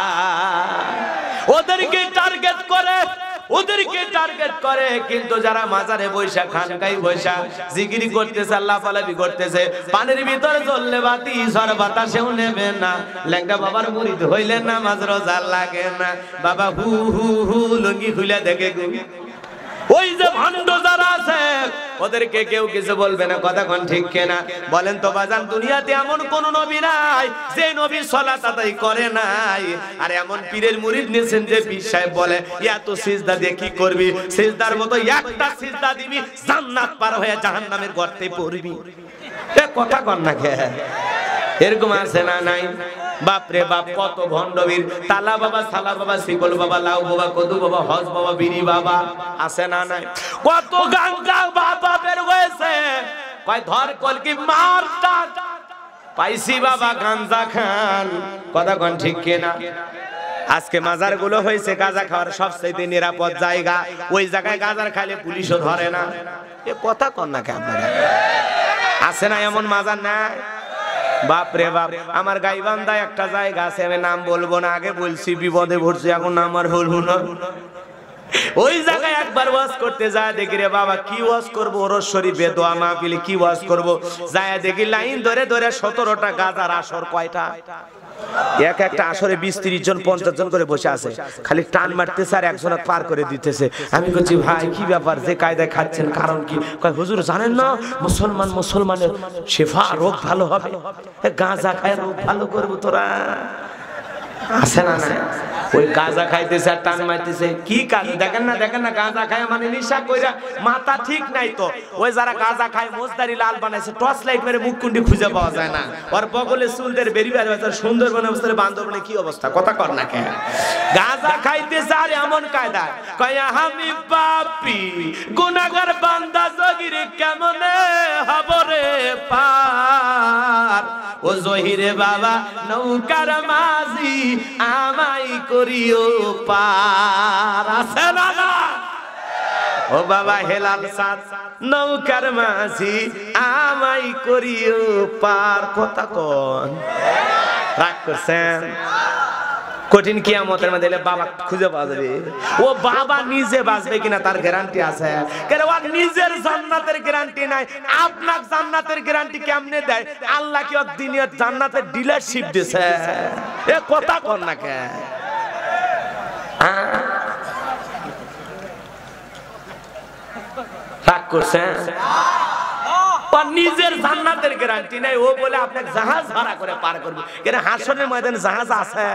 ওদেরকে টার্গেট করে, ওদেরকে টার্গেট করে। কিন্তু যারা মাজারে বৈশা, খানকাই বৈশা জিকির করতেছে, আল্লাহ পালাবি করতেছে, পানির ভিতরে জ্বললে বাতি ঝড় বাতাসেও নেবে না, ল্যাংটা বাবার মুরিদ হইলে নামাজ রোজা লাগে না, বাবা হু হু হু লুঙ্গি খুলে দেখে গো। ওই যে ভণ্ড যারা আছে, ওদেরকে কেউ কিছু বলবে না। কথা কোন ঠিক কিনা? বলেন তো বাজান, দুনিয়াতে এমন কোন নবী নাই যে নবী সালাত আদায় করে নাই। আর এমন পীরের মুরিদ নিয়েছেন যে পীর সাহেব বলে, এত সিজদা দিয়ে কি করবি? সিজদার মতো একটা সিজদা দিবি, জান্নাত পার হয়ে জাহান্নামের গর্তে পড়বি। এ কথা কন না কে? এরকম আছে না নাই? বাপরে বাপ, কত ভণ্ডবীর, তালা বাবা, সালা বাবা, শিকল বাবা, লাউ বাবা, কদু বাবা, হজ বাবা, বিড়ি বাবা, আছে না নাই? কত গাঙ্গা বাবা বের হয়েছে, কয় ধর কলকি মারটা পাইছি বাবা গাঞ্জা খান। কথা কোন ঠিক কিনা? আজকে মাজার গুলো হয়েছে গাঁজা খাওয়ার সবচেয়ে নিরাপদ জায়গা, ওই জায়গায় গাঁজার খাইলে পুলিশও ধরে না। এ কথা কন না কে আপনারা? আছে না এমন মাজার? না, বাপরে বাপ। আমার গাইবান্ধায় একটা জায়গা আছে, আমি নাম বলবো না, আগে বলছি বিপদে পড়ছি, এখন নাম আর বলবো না। ওই জায়গায় একবার ওয়াজ করতে যায়, দেখি রে বাবা কি ওয়াজ করবো, ওরস শরীফে দোয়া মাহফিলে কি ওয়াজ করবো, যায় দেখি লাইন ধরে ধরে সতেরোটা গাজার আসর। কয়টা? এক একটা আসরে বিশ ত্রিশ জন পঞ্চাশ জন করে বসে আছে, খালি টান মারতেছে আর একজন পার করে দিতেছে। আমি বলছি, ভাই কি ব্যাপার, যে কায়দায় খাচ্ছেন কারণ কি? কয় হুজুর জানেন না, মুসলমান মুসলমানের শেফা, রোগ ভালো হবে, গাঁজা খায় রোগ ভালো করবো তোরা। আছে না না? ওই গাঁজা খাইতেছে আর টান মারতেছে, কি কাজ? দেখেন না দেখেন না, গাঁজা খায় মানে নিশা কইরা মাথা ঠিক নাই তো। ওই যারা গাঁজা খায় মোজদারি লাল বানাইছে, টর্চ লাইট মেরে মুখ কুন্ডি খুঁজে পাওয়া যায় না, ওর বগলে চুলদের বেরিয়ে বেরিয়ে সুন্দরবনে অবস্থায় বান্দরবনে কি অবস্থা? কথা কর না কেন? গাঁজা খাইতেছে আর এমন কায়দা, কয় আমি পাপী গুনাহগার বান্দা জগির কেমনে হব রে পার, ও জহিরে বাবা নৌকার মাঝি আমাই করিও পার। আছে না না? ও বাবা হেলাল সাদ নৌকার মাঝি আমাই করিও পার। কথা কোন? রাগ করছেন? কঠিন কিয়ামতের মধ্যে বাবা খুঁজে পাওয়া যাবে। ও বাবা নিজে বাঁচবে কিনা তার গ্যারান্টি আছে? কেন ও নিজের জান্নাতের গ্যারান্টি নাই, আপনার জান্নাতের গ্যারান্টি কেমনে দেয়? আল্লাহ কি ওর দুনিয়ার জান্নাতের ডিলারশিপ দিয়েছে? এ কথা কর না কে? রাগ করছেন? নিজের জান্নাতের গ্যারান্টি নাই, ও বলে আপনাকে জাহাজ ভাড়া করে পার করবে। কেন হাসনের ময়দানে জাহাজ আছে?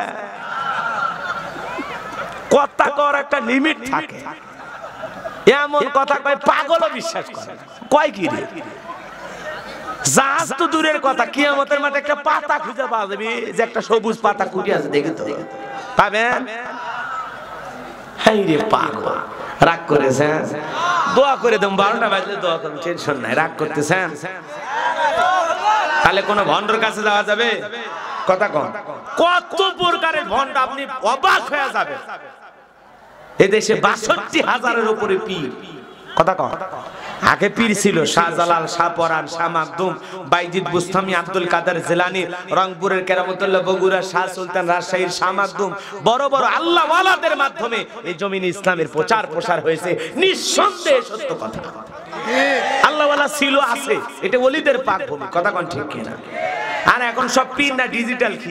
কথা কর একটা লিমিট থাকে। এমন কথা কয় পাগলও বিশ্বাস করে। কয় কি রে, জাহাজ তো দূরের কথা, কিয়ামতের মাঠে একটা পাতা খুঁজে পাওয়া যাবে, যে একটা সবুজ পাতা কুটি আছে, দেখে তো পাবেন? হাই রে পাগল, রাগ করেছেন? দোয়া করে দেব, বারোটা বাজলে দোয়া করুন, টেনশন নাই। রাগ করতেছেন? তাহলে কোন ভন্ডর কাছে যাওয়া যাবে? কথা কন। কত প্রকারের ভন্ড, আপনি অবাক হয়ে যাবে। এদেশে বাষট্টি হাজারের উপরে পীর। কথা কন। আগে পীর ছিল শাহজালাল, শাহপরান, শাহ মাকদুম, বাইজিদ বুস্তামি, আব্দুল কাদের জিলানী, রংপুরের কেরামতুল্লাহ, বগুড়ার শাহ সুলতান, রাজশাহীর শাহ মাকদুম, বড় বড় আল্লাহ ওয়ালাদের মাধ্যমে এই জমিনে ইসলামের প্রচার প্রসার হয়েছে। নিঃসন্দেহে সত্য কথা, আল্লাহ ওয়ালা ছিল, আছে, এটা ওলিদের পাক ভূমি। কথা কোন ঠিক কিনা? আর এখন সব পীর না ডিজিটাল কি,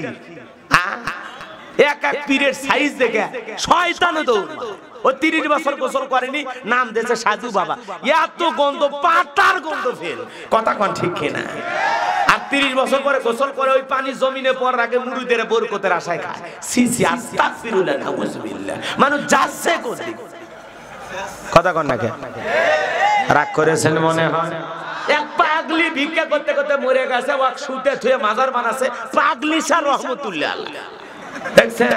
এক এক পীরের সাইজ দেখে শয়তানও দৌড়। ও তিরিশ বছর গোসল করেনি, নাম দিয়েছে সাধু বাবা। এত গন্ধ, পাতার গন্ধ ফেল। কথা কোন ঠিক কিনা? আর তিরিশ বছর পরে গোসল করে ওই পানি জমিনে পড়ার আগে মুরিদের বরকতের আশায় খায়। সি সি, আস্তাগফিরুল্লাহ, নাউযুবিল্লাহ। মানুষ যাচ্ছে কোথায়? কথা কোন না কে? রাগ করেছেন মনে হয়? এক পাগলি ভিক্ষা করতে করতে মরে গেছে, ওয়াক শুটে থুয়ে মাজার বানাছে। পাগলি শাহ রহমতুল্লাহ আলাইহি, দেখছেন?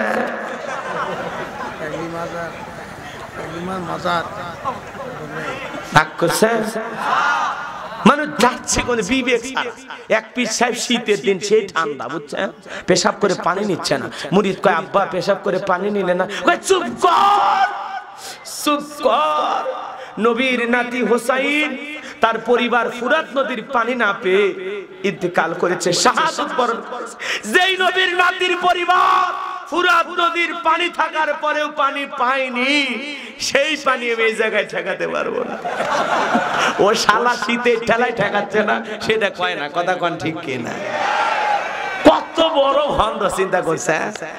মানুষ যাচ্ছে কোন বিবেক ছাড়া। এক পীর সাহেব শীতের দিন, সেই ঠান্ডা, বুঝছেন, পেশাব করে পানি নিচ্ছে না। মুরিদ কয় আব্বা পেশাব করে পানি নিলে না। চুপ কর, চুপ কর। নবীর নাতি হোসাইন তার পরিবার ফুরাত নদীর পানি না পেয়ে ইন্তেকাল করেছে, শাহাদাত বরণ করেছে। যেই নবীর নাতির পরিবার ফুরাত নদীর পানি থাকার পরেও পানি পায়নি, সেই পানি আমি এই জায়গায় ঠেকাতে পারবো না। ও শালা শীতের ঠেলায় ঠেকাচ্ছে না, সেটা কয় না। কথা কোন ঠিক কিনা? কত বড় ভন্ড, চিন্তা করছে।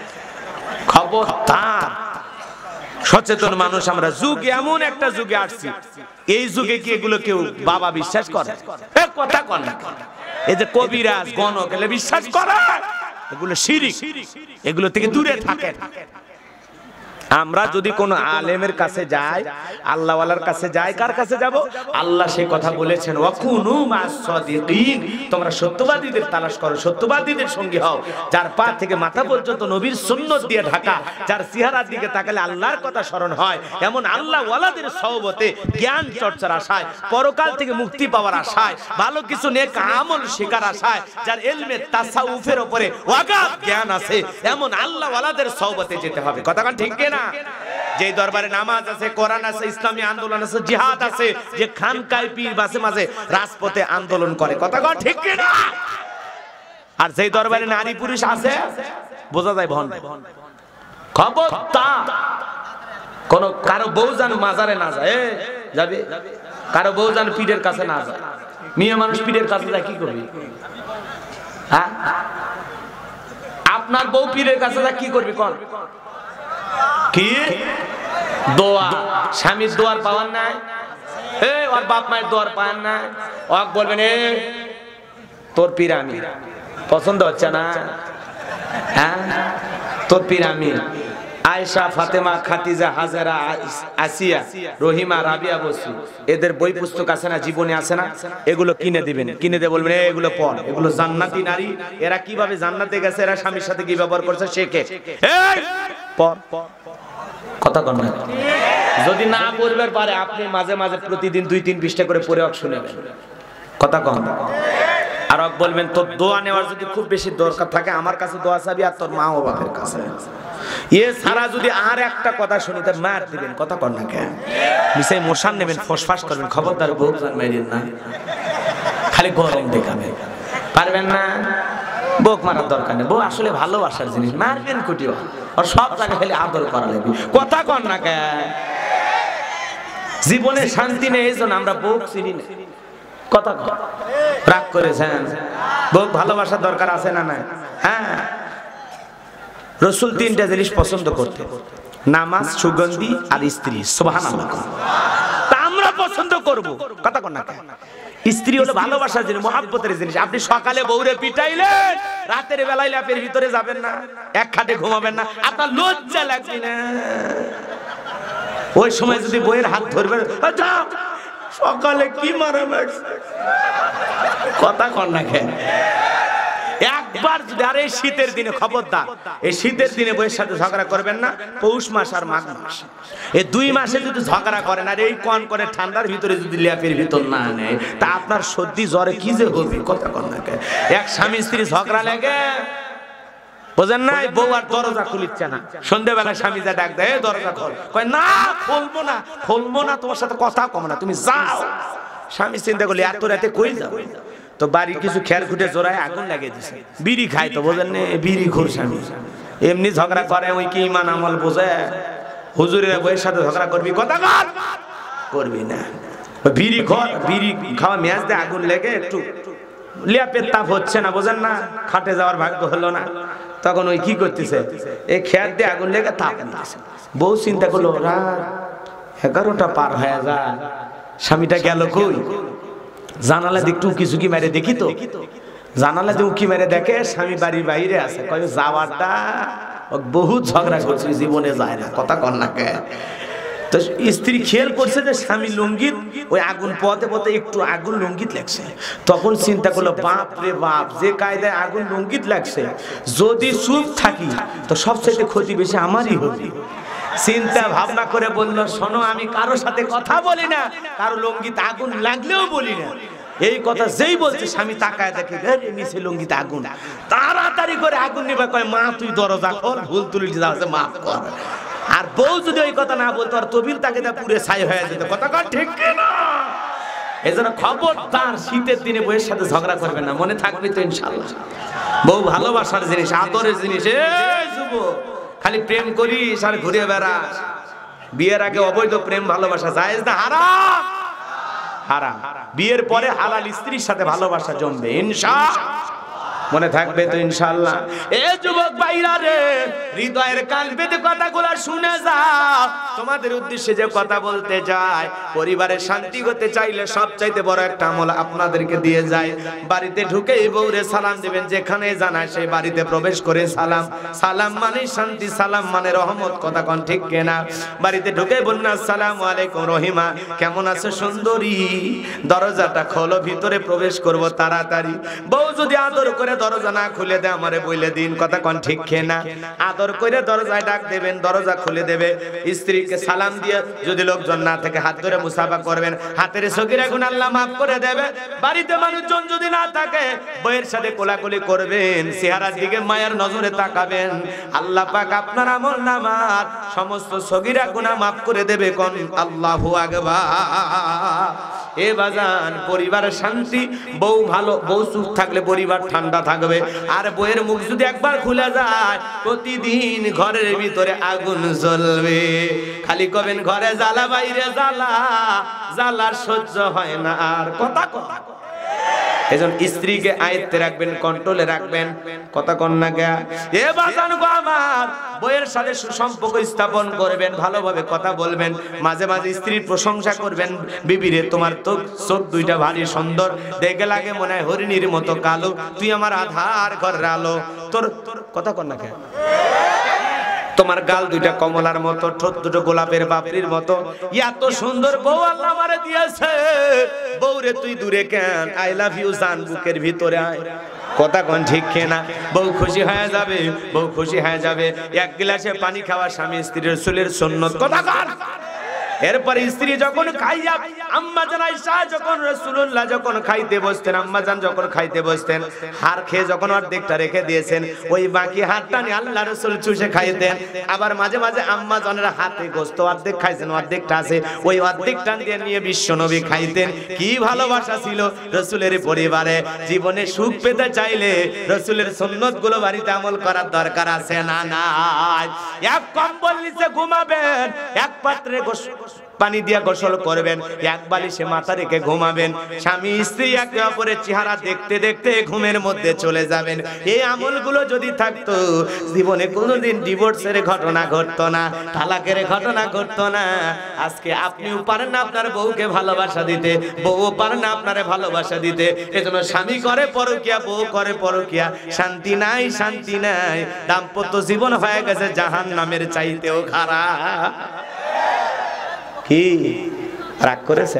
খবরদার, সচেতন মানুষ আমরা। যুগ এমন একটা যুগে আসছি, এই যুগে কি এগুলো কেউ বাবা বিশ্বাস করে? কথা কন না। এই যে কবিরাজ, গণক, এগুলো বিশ্বাস করে? এগুলো শিরিক, এগুলো থেকে দূরে থাকেন। আমরা যদি কোন আলেমের কাছে যাই, আল্লাহ ওয়ালার কাছে যাই, কার কাছে যাব? আল্লাহ সে কথা বলেছেন, ওয়াকুনু মাস সাদিকিন, তোমরা সত্যবাদীদের তালাশ করো, সত্যবাদীদের সঙ্গী হও। যার পা থেকে মাথা পর্যন্ত নবীর সুন্নাত দিয়ে ঢাকা, যার চেহারার দিকে তাকালে আল্লাহর কথা স্মরণ হয়, এমন আল্লাহ ওয়ালাদের সহবতে জ্ঞান চর্চার আশায়, পরকাল থেকে মুক্তি পাওয়ার আশায়, ভালো কিছু নেক আমল শেখার আশায়, যার ইলমে তাসাউফের উপরে অগাধ জ্ঞান আছে, এমন আল্লাহ ওয়ালাদের সহবতে যেতে হবে। কথা কোন ঠিক কিনা? যে দরবারে নামাজ আছে, কোরআন আছে, ইসলামী আন্দোলন আছে, জিহাদ আছে, যে খানকায় পীর মাঝে মাঝে রাজপথে আন্দোলন করে। কথা কন ঠিক কিনা? আর যেই দরবারে নারী পুরুষ আছে, বোঝা যায় ভণ্ড। খবরদার, কোন কারো বউ যেন মাজারে না যায়, যাবে কারো বউ যেন পীরের কাছে না যায়। মেয়ে মানুষ পীরের কাছে যায় কি করবি? হ্যাঁ, আপনার বউ পীরের কাছে যায় কি করবি? কোন কি দোয়া? স্বামীর দোয়ার পাওয়ার নাই, ওর বাপ মায়ের দোয়ার পাওয়ার নাই। ওক বলবেন এ তোর পীর আমি, পছন্দ হচ্ছে না? হ্যাঁ, তোর পীর আমি। আয়েশা, ফাতেমা, খাদিজা, হাজেরা, আসিয়া, রহিমা, রাবিয়া, বসু, এদের বই পুস্তক আছে না, জীবনে আছে না? এগুলো কিনে দিবেন, কিনে দিয়ে বলবেন এগুলো পড়, এগুলো জান্নাতি নারী, এরা কিভাবে জান্নাতে গেছে, এরা স্বামীর সাথে কি ব্যবহার করছে শেখে, পড়। কথা কন না। যদি না পড়বে পারে, আপনি মাঝে মাঝে প্রতিদিন দুই তিন পৃষ্ঠা করে পড়ে অক শুনেবেন। কথা কন। আর অক বলবেন তোর দোয়া নেওয়ার যদি খুব বেশি দরকার থাকে, আমার কাছে দোয়া চাবি, আর তোর মা ও বাপের কাছে। এ ছাড়া যদি আর একটা কথা শুনি, তার মার দিবেন। কথা কন না কেন? মিশাই মশান নেবেন, ফসফাস করবেন। খবরদার বউ মারিয়েন না, খালি গরম দেখাবেন, পারবেন না। বউক মারার দরকার নেই, বউ আসলে ভালোবাসার জিনিস, মারবেন কুটিও। আর সব জায়গায় খালি আদর করা লাগবে। কথা কন না কে? জীবনে শান্তি নেই, এই জন্য আমরা বউ চিনি না। কথা কন, রাগ করেছেন? বউ ভালোবাসার দরকার আছে না নাই? হ্যাঁ, রাসূল তিনটা জিনিস পছন্দ করতেন, নামাজ, সুগন্ধি আর স্ত্রী। সুবহানাল্লাহ। তা আমরা পছন্দ করব। কথা কন না কে? স্ত্রী হলো ভালোবাসার জিনিস, মহব্বতের জিনিস। আপনি সকালে বউরে পিটাইলেন, রাতের বেলায় ল্যাপের ভিতরে যাবেন না, এক খাটে ঘুমাবেন না, আপনার লজ্জা লাগবে না? ওই সময় যদি বউয়ের হাত ধরবেন, সকালে কি মারা লাগছে। কথা কন না কেন? একবার যদি, আর এই শীতের দিনে খবরদার, এই শীতের দিনে বউয়ের সাথে ঝগড়া করবেন না। পৌষ মাস আর মাঘ মাস, এই দুই মাসে যদি ঝগড়া করেন আর এই কন করে ঠান্ডার ভিতরে যদি ল্যাপের ভিতর না নেয়, তা আপনার সর্দি জ্বরে কি যে হবে। কথা কন না কেন? এক স্বামী স্ত্রী ঝগড়া লাগে, বোঝেন না? বউ আর দরজা খুলিচ্ছে না, সন্ধ্যাবেলা স্বামী যা ডাক দেয়, দরজা খোল, কয় না খুলবো না, খুলবো না, তোমার সাথে কথা কম না, তুমি যাও। স্বামী চিন্তা করলে এত রাতে কই যাও? তো বাড়ির কিছু খেয়াল খুঁটে জোড়ায় আগুন লাগিয়ে দিছে, বিড়ি খায় তো, বোঝেন না? বিড়ি ঘোর স্বামী এমনি ঝগড়া করে, ওই কি ইমান আমল বোঝে? হুজুরের বউয়ের সাথে ঝগড়া করবি? কথা কর, করবি না। বিড়ি খর, বিড়ি খাওয়া মেয়াজ দিয়ে আগুন লেগে একটু লেপের তাপ হচ্ছে না, বোঝেন না? খাটে যাওয়ার ভাগ্য হলো না, তখন ওই কি করতেছে, এই খেয়ার দিয়ে আগুন লেগে তাপ নিতেছে। বউ চিন্তা করলো, রাত এগারোটা পার হয়ে যায়, স্বামীটা গেল কই? জানালা দিক টুকি ঝুঁকি মেরে দেখি তো, জানালা দিয়ে উকি মেরে দেখে স্বামী বাড়ির বাইরে আছে। কয় যাওয়াটা বহুত ঝগড়া করছি, জীবনে যায় না। কথা কন না কে? তো স্ত্রী খেয়াল করছে যে স্বামী লুঙ্গিত ওই আগুন পথে পথে একটু আগুন লুঙ্গিত লাগছে, তখন চিন্তা করলো, বাপ রে বাপ, যে কায়দায় আগুন লুঙ্গিত লাগছে, যদি চুপ থাকি তো সবচেয়ে ক্ষতি বেশি আমারই হবে। চিন্তা ভাবনা করে বললো, শোনো, আমি কারোর সাথে কথা বলি না, কারো লুঙ্গিতে আগুন লাগলেও বলি না। এই কথা যেই বলছে, স্বামী তাকায় দেখে নিচে লুঙ্গিতে আগুন, তাড়াতাড়ি করে আগুন নিবে, কয় মা তুই দরজা খোল, ভুল তুলি যাচ্ছে, মাফ কর। আর বউ যদি ওই কথা না বলতো, আর তবিল তাকে পুরে ছাই হয়ে যেত। কথা কর ঠিক না? এই জন্য খবরদার, শীতের দিনে বউয়ের সাথে ঝগড়া করবেন না, মনে থাকবে তো ইনশাআল্লাহ। বউ ভালোবাসার জিনিস, আদরের জিনিস। এই যুবক, খালি প্রেম করিস আর ঘুরে বেড়াস, বিয়ের আগে অবৈধ প্রেম ভালোবাসা জায়েজ না? হারাম, হারাম। বিয়ের পরে হালাল স্ত্রীর সাথে ভালোবাসা জমবে ইনশাআল্লাহ, মনে থাকবে তো ইনশাআল্লাহ। এ যুবক ভাইরা রে, হৃদয়ের কান পেতে কথাগুলো শুনে যাও। তোমাদের উদ্দেশ্যে যে কথা বলতে যায়, পরিবারের শান্তি হতে চাইলে সবচাইতে বড় একটা আমল আপনাদেরকে দিয়ে যায়। বাড়িতে ঢুকেই বউরে সালাম দিবেন, যেখানে জানায় সেই বাড়িতে প্রবেশ করে সালাম। সালাম মানে শান্তি, সালাম মানে রহমত। কথা কোন ঠিক কিনা? বাড়িতে ঢুকে বলুন, আসসালামু আলাইকুম রহিমা, কেমন আছো সুন্দরী? দরজাটা খোলো, ভিতরে প্রবেশ করব তাড়াতাড়ি। বউ যদি আদর করে দরজা না খুলে দেয়, আমারে বলে দিন। কথা কোন ঠিক কিনা? আদর করে দরজায় ডাক দেবেন, দরজা খুলে দেবে। স্ত্রীকে সালাম দিয়ে যদি লোকজন না থাকে, হাত ধরে মুসাফা করবেন, হাতের সগীরা গুনাহ আল্লাহ মাফ করে দেবে। বাড়িতে মানুষজন যদি না থাকে, বউয়ের সাথে কোলাকুলি করবেন, চেহারার দিকে মায়ের নজরে তাকাবেন, আল্লাহ পাক আপনার আমলনামার সমস্ত সগীরা গুনাহ মাফ করে দেবে। কোন আল্লাহু আকবার। এ বাজান, পরিবারের শান্তি, বউ ভালো, বউ সুখ থাকলে পরিবার ঠান্ডা থাকবে। আর বউয়ের মুখ যদি একবার খুলে যায়, প্রতিদিন ঘরের ভিতরে আগুন জ্বলবে। খালি কবেন ঘরে জ্বালা, বাইরে জ্বালা, জ্বালার সহ্য হয় না আর। কথা কথা এজন স্ত্রীকে আয়ত্তে রাখবেন, কন্ট্রোলে রাখবেন। কথা কন না গা? এ বাজান গো আমার, বউয়ের সাথে সুসম্পর্ক স্থাপন করবেন, ভালোভাবে কথা বলবেন, মাঝে মাঝে স্ত্রীর প্রশংসা করবেন। বিবিরে, তোমার তো চোখ দুইটা ভারী সুন্দর, দেখে লাগে মনে হয় হরিণীর মতো কালো, তুই আমার আধার ঘরের আলো। তোর কথা কন না গা? তোমার গাল দুইটা কমলার মতো, ঠোঁট দুটো গোলাপের পাপড়ির মতো, এত সুন্দর বউ আল্লাহ আমারে দিয়েছে। বউরে তুই দূরে কেন? আই লাভ ইউ জান, বুকের ভিতরে আয়। কথা কোন ঠিক কিনা? বউ খুশি হয়ে যাবে, বউ খুশি হয়ে যাবে। এক গ্লাসে পানি খাওয়া স্বামী স্ত্রীর চুলের সুন্নত। কথা কর। এরপর স্ত্রী যখন খাইয়া আম্মা জান আয়েশা যখন রাসূলুল্লাহ যখন খাইতে বসতেন, আম্মা জান যখন খাইতে বসতেন, হাড় খেয়ে যখন অর্ধেকটা রেখে দিয়েছেন, ওই বাকি হাড়টা নিয়ে আল্লাহ রাসূল চুষে খাইতেন। আবার মাঝে মাঝে আম্মা জানের হাতে গোশত অর্ধেক খাইছেন, অর্ধেকটা আছে, ওই অর্ধেকটা দিয়ে নিয়ে বিশ্বনবী খাইতেন। কি ভালোবাসা ছিল রাসূলের পরিবারে। জীবনে সুখ পেতে চাইলে রাসূলের সুন্নতগুলো বাড়িতে আমল করার দরকার আছে না নাই? এক কম্বল নিচে ঘুমাবেন, এক পাত্রে পানি দিয়া গোসল করবেন, এক বালিশে মাথা রেখে ঘুমাবেন, স্বামী স্ত্রী একে অপরের চেহারা দেখতে দেখতে ঘুমের মধ্যে চলে যাবেন। এই আমলগুলো যদি থাকতো জীবনে কোনোদিন ডিভোর্সের ঘটনা ঘটতো না, তালাকের ঘটনা ঘটতো না। আজকে আপনিও পারেন না আপনার বউকে ভালোবাসা দিতে, বউও পারেন না আপনারে ভালোবাসা দিতে। এজন্য স্বামী করে পরকিয়া, বউ করে পরকিয়া, শান্তি নাই, শান্তি নাই। দাম্পত্য জীবন হয়ে গেছে জাহান্নামের চাইতেও খারাপ। কি রাগ করেছে?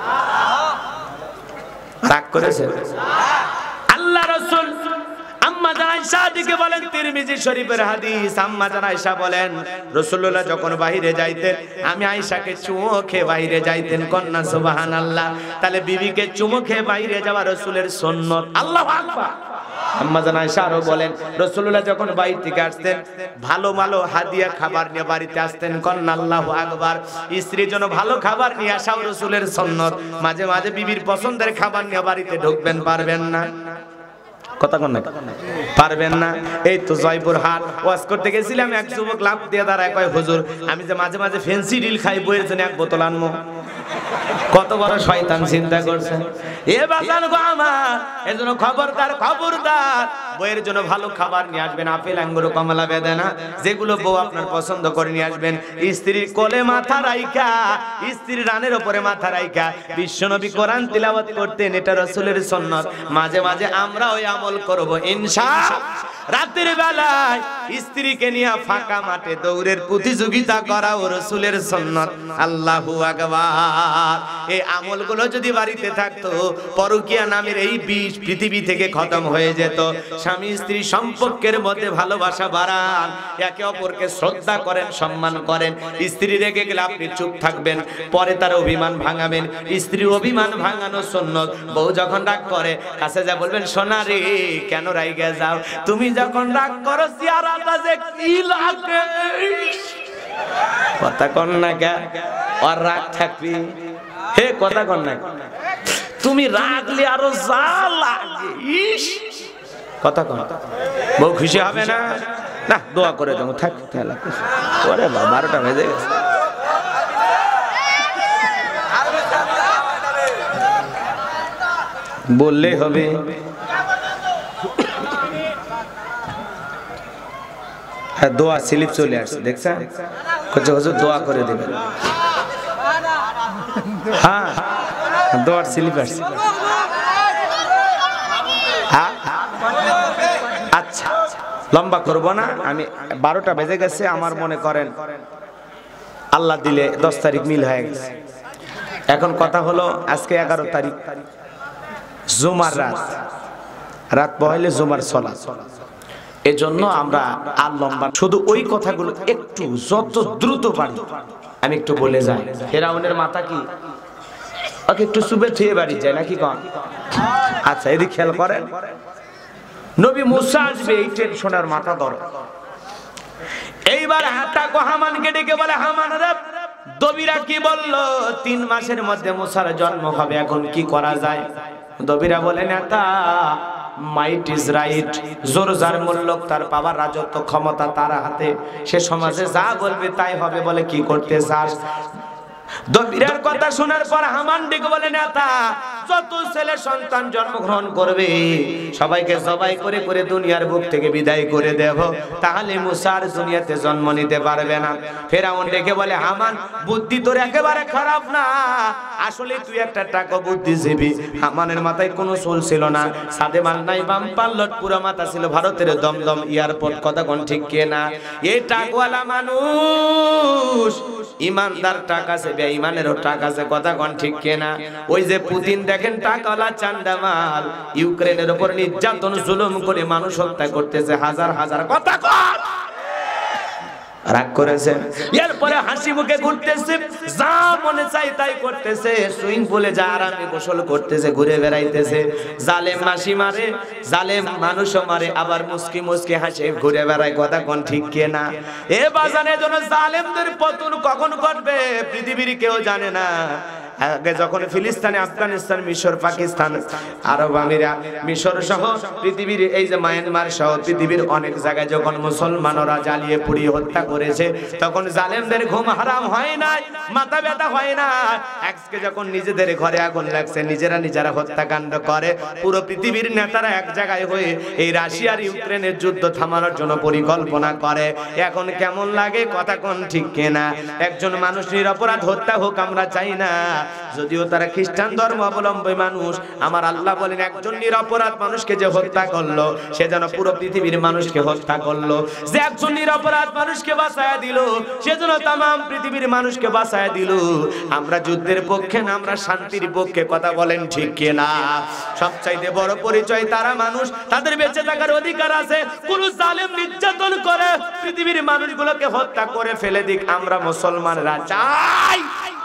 রাগ করেছে? আল্লাহ রাসূল আম্মা জান আয়েশা দিকে বলেন, তিরমিজি শরীফের হাদিস, আম্মা জান আয়েশা বলেন রাসূলুল্লাহ যখন বাইরে যাইতেন আমি আয়েশাকে চুমো খেয়ে বাইরে যাইতেন। কন্যা সুবহানাল্লাহ। তাহলে বিবিকে চুমো খেয়ে বাইরে যাওয়া রাসূলের সুন্নাত। আল্লাহু আকবার। আম্মা জান আয়েশা আরো বলেন রাসূলুল্লাহ যখন বাইরে থেকে আসতেন ভালো ভালো হাদিয়া খাবার নিয়ে বাড়িতে আসতেন। কন্যা আল্লাহু আকবার। স্ত্রীর জন্য ভালো খাবার নিয়ে আসাও রাসূলের সুন্নাত। মাঝে মাঝে বিবির পছন্দের খাবার নিয়ে বাড়িতে ঢুকবেন, পারবেন না? কথা কোন না পারবেন না? এই তো জয়পুর হাট ওয়াজ করতে গেছিলাম, এক যুবক লাভ দিয়ে দাঁড়ায় কয় হুজুর আমি যে মাঝে মাঝে ফেন্সি ডিল খাই, বইয়ের জন্য এক বোতল আনবো। কত বড় শয়তান চিন্তা করছে। এ বাজান গো আমার, এজন্য খবরদার খবরদার, বইয়ের জন্য ভালো খাবার নিয়ে আসবেন, আপেল আঙ্গুর কমলা বেদানা যেগুলো বউ আপনার পছন্দ করে নিয়ে আসবেন। স্ত্রীর কোলে মাথা রাইখা, স্ত্রীর রানের উপরে মাথা রাইখা বিশ্বনবী কোরআন তিলাওয়াত করতেন। এটা রাসূলের সুন্নাত। মাঝে মাঝে আমরা ওই আমল করব ইনশাআল্লাহ। রাতের বেলায় স্ত্রীকে নিয়ে ফাঁকা মাঠে দৌড়ের প্রতিযোগিতা করা ও রাসূলের সুন্নাত। আল্লাহু আকবার। এই আমলগুলো যদি বাড়িতে থাকতো পরকীয়া নামের এই বিষ পৃথিবী থেকে খতম হয়ে যেত। স্বামী স্ত্রী সম্পর্কের মধ্যে ভালোবাসা বাড়ান, একে অপরকে শ্রদ্ধা করেন, সম্মান করেন। স্ত্রী রেগে গেলে আপনি চুপ থাকবেন, পরে তার অভিমান ভাঙাবেন। স্ত্রীর অভিমান ভাঙানো সুন্নাত। বউ যখন রাগ করে কাছে যা বলবেন, সোনা রে কেন রাইগা যাও? তুমি যখন রাগ করো চেহারাটা যে কি লাগে। কথা কন না কে? আর রাগ থাকবি হে, কথা কন না। তুমি রাগলে আরো যা লাগে। ইস কথা কন। বউ খুশি হবে না? না দোয়া করে দেবো, থাক। ওরে বাবা বারোটা বেজে গেছে। বললেই হবে। হ্যাঁ দোয়া স্লিপ চলে আসছে, দেখছেন? হুজুর দোয়া করে দেবেন। হ্যাঁ দোয়ার স্লিপ আসছে। আচ্ছা লম্বা করবো না আমি, বারোটা বেজে গেছে। আমার মনে করেন আল্লাহ দিলে দশ তারিখ মিল হয়ে গেছে। এখন কথা হলো আজকে এগারো তারিখ জুমার রাত, রাত পহেলে জুমার সালাত। এজন্য আমরা আর লম্বা, শুধু ওই কথাগুলো একটু যত দ্রুত পারি আমি একটু বলে যাই। ফেরাউনের মাথা কি ওকে একটু সুবে থুয়ে বাড়ি যায় নাকি কন? আচ্ছা এদিকে খেয়াল করেন, নবী মুসা আসবে এই টেনশনের মাথা ধরো। এইবার হাতা কো হামানকে ডেকে বলে, হামান রে দবিরা কি বললো? তিন মাসের মধ্যে মুসার জন্ম হবে, এখন কি করা যায়? দবিরা বলে নেতা মাইট ইজ রাইট, জোর যার মূল্যক তার পাওয়ার রাজত্ব ক্ষমতা তার হাতে, সে সমাজে যা বলবে তাই হবে। বলে কি করতে চাস? দবিরার কথা শোনার পর হামান ডেকে বলে নেতা যত ছেলে সন্তান জন্মগ্রহণ করবে সবাইকে জবাই করে করে দুনিয়ার বুক থেকে বিদায় করে দেব, তাহলে মুসা আর দুনিয়াতে জন্ম নিতে পারবে না। ফেরাউন ডেকে বলে, হামান বুদ্ধি তোর একেবারে খারাপ না, আসলে তুই একটা টাকা বুদ্ধিজীবী। হামানের মাথায় কোনো চুল ছিল না, সাদে মাল নাই, বাম পাল্লট, পুরো মাথা ছিল ভারতের দমদম এয়ারপোর্ট। কথা কোন ঠিক কে না? এই টাকওয়ালা মানুষ, ইমানদার টাকা আছে, বেঈমানেরও টাকা আছে। কথা কোন ঠিক কে না? ওই যে পুতিন দেখেন টাকাওয়ালা চান্দামাল, ইউক্রেনের উপর নির্যাতন জুলুম করে মানুষ হত্যা করতেছে হাজার হাজার। কথা কর রাগ করেছে, এরপরে হাসি মুখে ঘুরতেছে, যা মনে চাই তাই করতেছে, সুইং পুলে যা আরামে গোসল করতেছে, ঘুরে বেড়াইতেছে। জালেম মাসি মারে, জালেম মানুষও মারে, আবার মুস্কি মুস্কি হাসে ঘুরে বেড়ায়। কথা কোন ঠিক কে না? এ বাজানের জন্য জালেমদের পতন কখন ঘটবে পৃথিবীর কেউ জানে না। আগে যখন ফিলিস্তিনে, আফগানিস্তান, মিশর, পাকিস্তান, আরব আমিরাত, মিশর সহ পৃথিবীর এই যে মায়ানমার সহ পৃথিবীর অনেক জায়গায় যখন মুসলমানরা জ্বালিয়ে পুড়িয়ে হত্যা করেছে, তখন জালেমদের ঘুম হারাম হয় না, মাথা ব্যথা হয় না। আজকে যখন নিজেদের ঘরে আগুন লাগছে, নিজেরা নিজেরা হত্যাকাণ্ড করে, পুরো পৃথিবীর নেতারা এক জায়গায় হয়ে এই রাশিয়ার ইউক্রেনের যুদ্ধ থামানোর জন্য পরিকল্পনা করে। এখন কেমন লাগে? কথা কোন ঠিক কিনা? একজন মানুষ নিরপরাধ হত্যা হোক আমরা চাই না, যদিও তারা খ্রিস্টান ধর্ম অবলম্বী মানুষ। আমার আল্লাহ বলেন একজন নিরপরাধ মানুষকে যে হত্যা করলো, সে যেন পুরো পৃথিবীর মানুষকে হত্যা করলো। যে একজন নিরপরাধ মানুষকে বাঁচায়া দিল, সে যেন তামাম পৃথিবীর মানুষকে বাঁচায়া দিল। আমরা যুদ্ধের পক্ষে না, আমরা শান্তির পক্ষে। কথা বলেন ঠিক কিনা? সবচাইতে বড় পরিচয় তারা মানুষ, তাদের বেঁচে থাকার অধিকার আছে। কোন জালেম নির্যাতন করে পৃথিবীর মানুষগুলোকে হত্যা করে ফেলে দিক, আমরা মুসলমানরা চাই।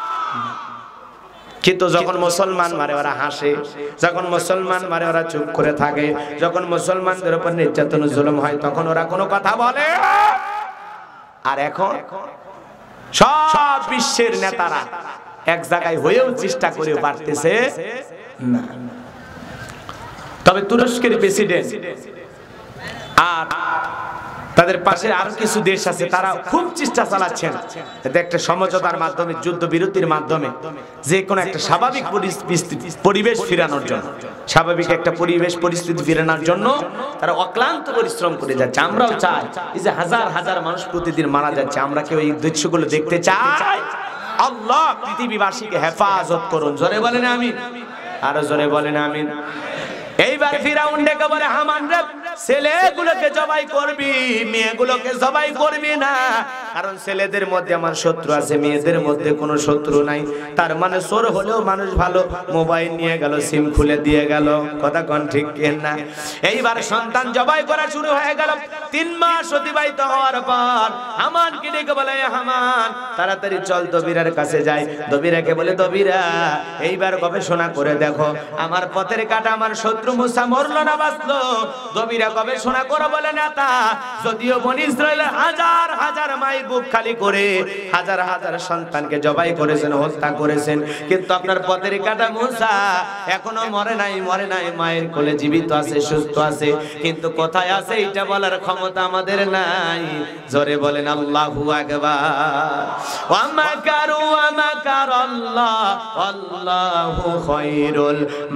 কিন্তু যখন মুসলমান মারে ওরা হাসে, যখন মুসলমান মারে ওরা চুপ করে থাকে, যখন মুসলমানদের উপর নির্যাতন জুলুম হয় তখন ওরা কোনো কথা বলে। আর এখন সব বিশ্বের নেতারা এক জায়গায় হয়েও চেষ্টা করে পারতেছে না। তবে তুরস্কের প্রেসিডেন্ট আর তাদের পাশে আরো কিছু দেশ আছে, তারা খুব চেষ্টা চালাচ্ছেন একটা সমঝোতার মাধ্যমে, যুদ্ধ বিরতির মাধ্যমে যে কোনো একটা স্বাভাবিক পরিবেশ ফিরানোর জন্য, স্বাভাবিক একটা পরিবেশ পরিস্থিতি ফিরানোর জন্য তারা অক্লান্ত পরিশ্রম করে যাচ্ছে। আমরাও চাই, এই যে হাজার হাজার মানুষ প্রতিদিন মারা যাচ্ছে, আমরা কেউ এই দৃশ্যগুলো দেখতে চাই? আল্লাহ পৃথিবীবাসীকে হেফাজত করুন। জোরে বলেন আমিন, আরো জোরে বলেন আমিন। এইবার ফিরাউন ডেকে বলে, হামান রে, ছেলেগুলোকে জবাই করবি, মেয়েগুলোকে জবাই করবি না, কারণ ছেলেদের মধ্যে আমার শত্রু আছে, মেয়েদের মধ্যে কোনো শত্রু নাই। তার মানে চোর হলেও মানুষ ভালো, মোবাইল নিয়ে গেল, সিম খুলে দিয়ে গেল। কথা কোন ঠিক না? এইবার সন্তান জবাই করা শুরু হয়ে গেল। তিন মাস অতিবাহিত হওয়ার পর হামানকে ডেকে বলে, হামান তাড়াতাড়ি চল দবিরার কাছে যাই। দবিরাকে বলে, দবিরা এইবার গবেষণা করে দেখো, আমার পথের কাটা আমার শত্রু মুসা মরলো না বাঁচলো? দবিরা গবেষণা করে বলে, নেতা যদিও বনি ইসরায়েলের হাজার হাজার মায়ের বুক খালি করে হাজার হাজার সন্তানকে জবাই করেছেন, হত্যা করেছেন, কিন্তু আপনার পথের কাটা মুসা এখনো মরে নাই, মরে নাই, মায়ের কোলে জীবিত আছে, সুস্থ আছে, কিন্তু কোথায় আছে এটা বলার ক্ষমতা আমাদের নাই। জোরে বলেন আল্লাহু আকবার। ওয়া মাকারু ওয়া মাকারাল্লাহ আল্লাহু খায়রুল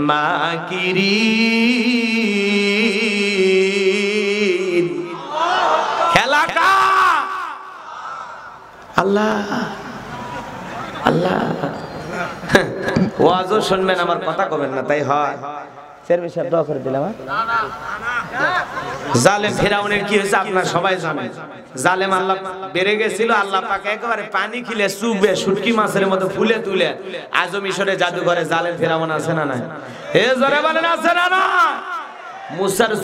মাকিরিন। খেলা কার? আল্লাহ আল্লাহ। ওয়াজও শুনবেন, আমার কথা কবেন না, তাই হয়। চেয়ারম্যান সাহেব দোয়া করে দিলাম। জালেম ফিরাউনের কি হয়েছে আপনারা সবাই জানেন। জালেম আল্লাহ বেড়ে গেছিল, আল্লাহ পাক একেবারে পানি খিলে চুবে শুটকি মাছের মতো ফুলে তুলে আজও মিশরে জাদুঘরে জালেম ফিরাউন আছে না নাই? এ জোরে বলেন আছে না না? মুসার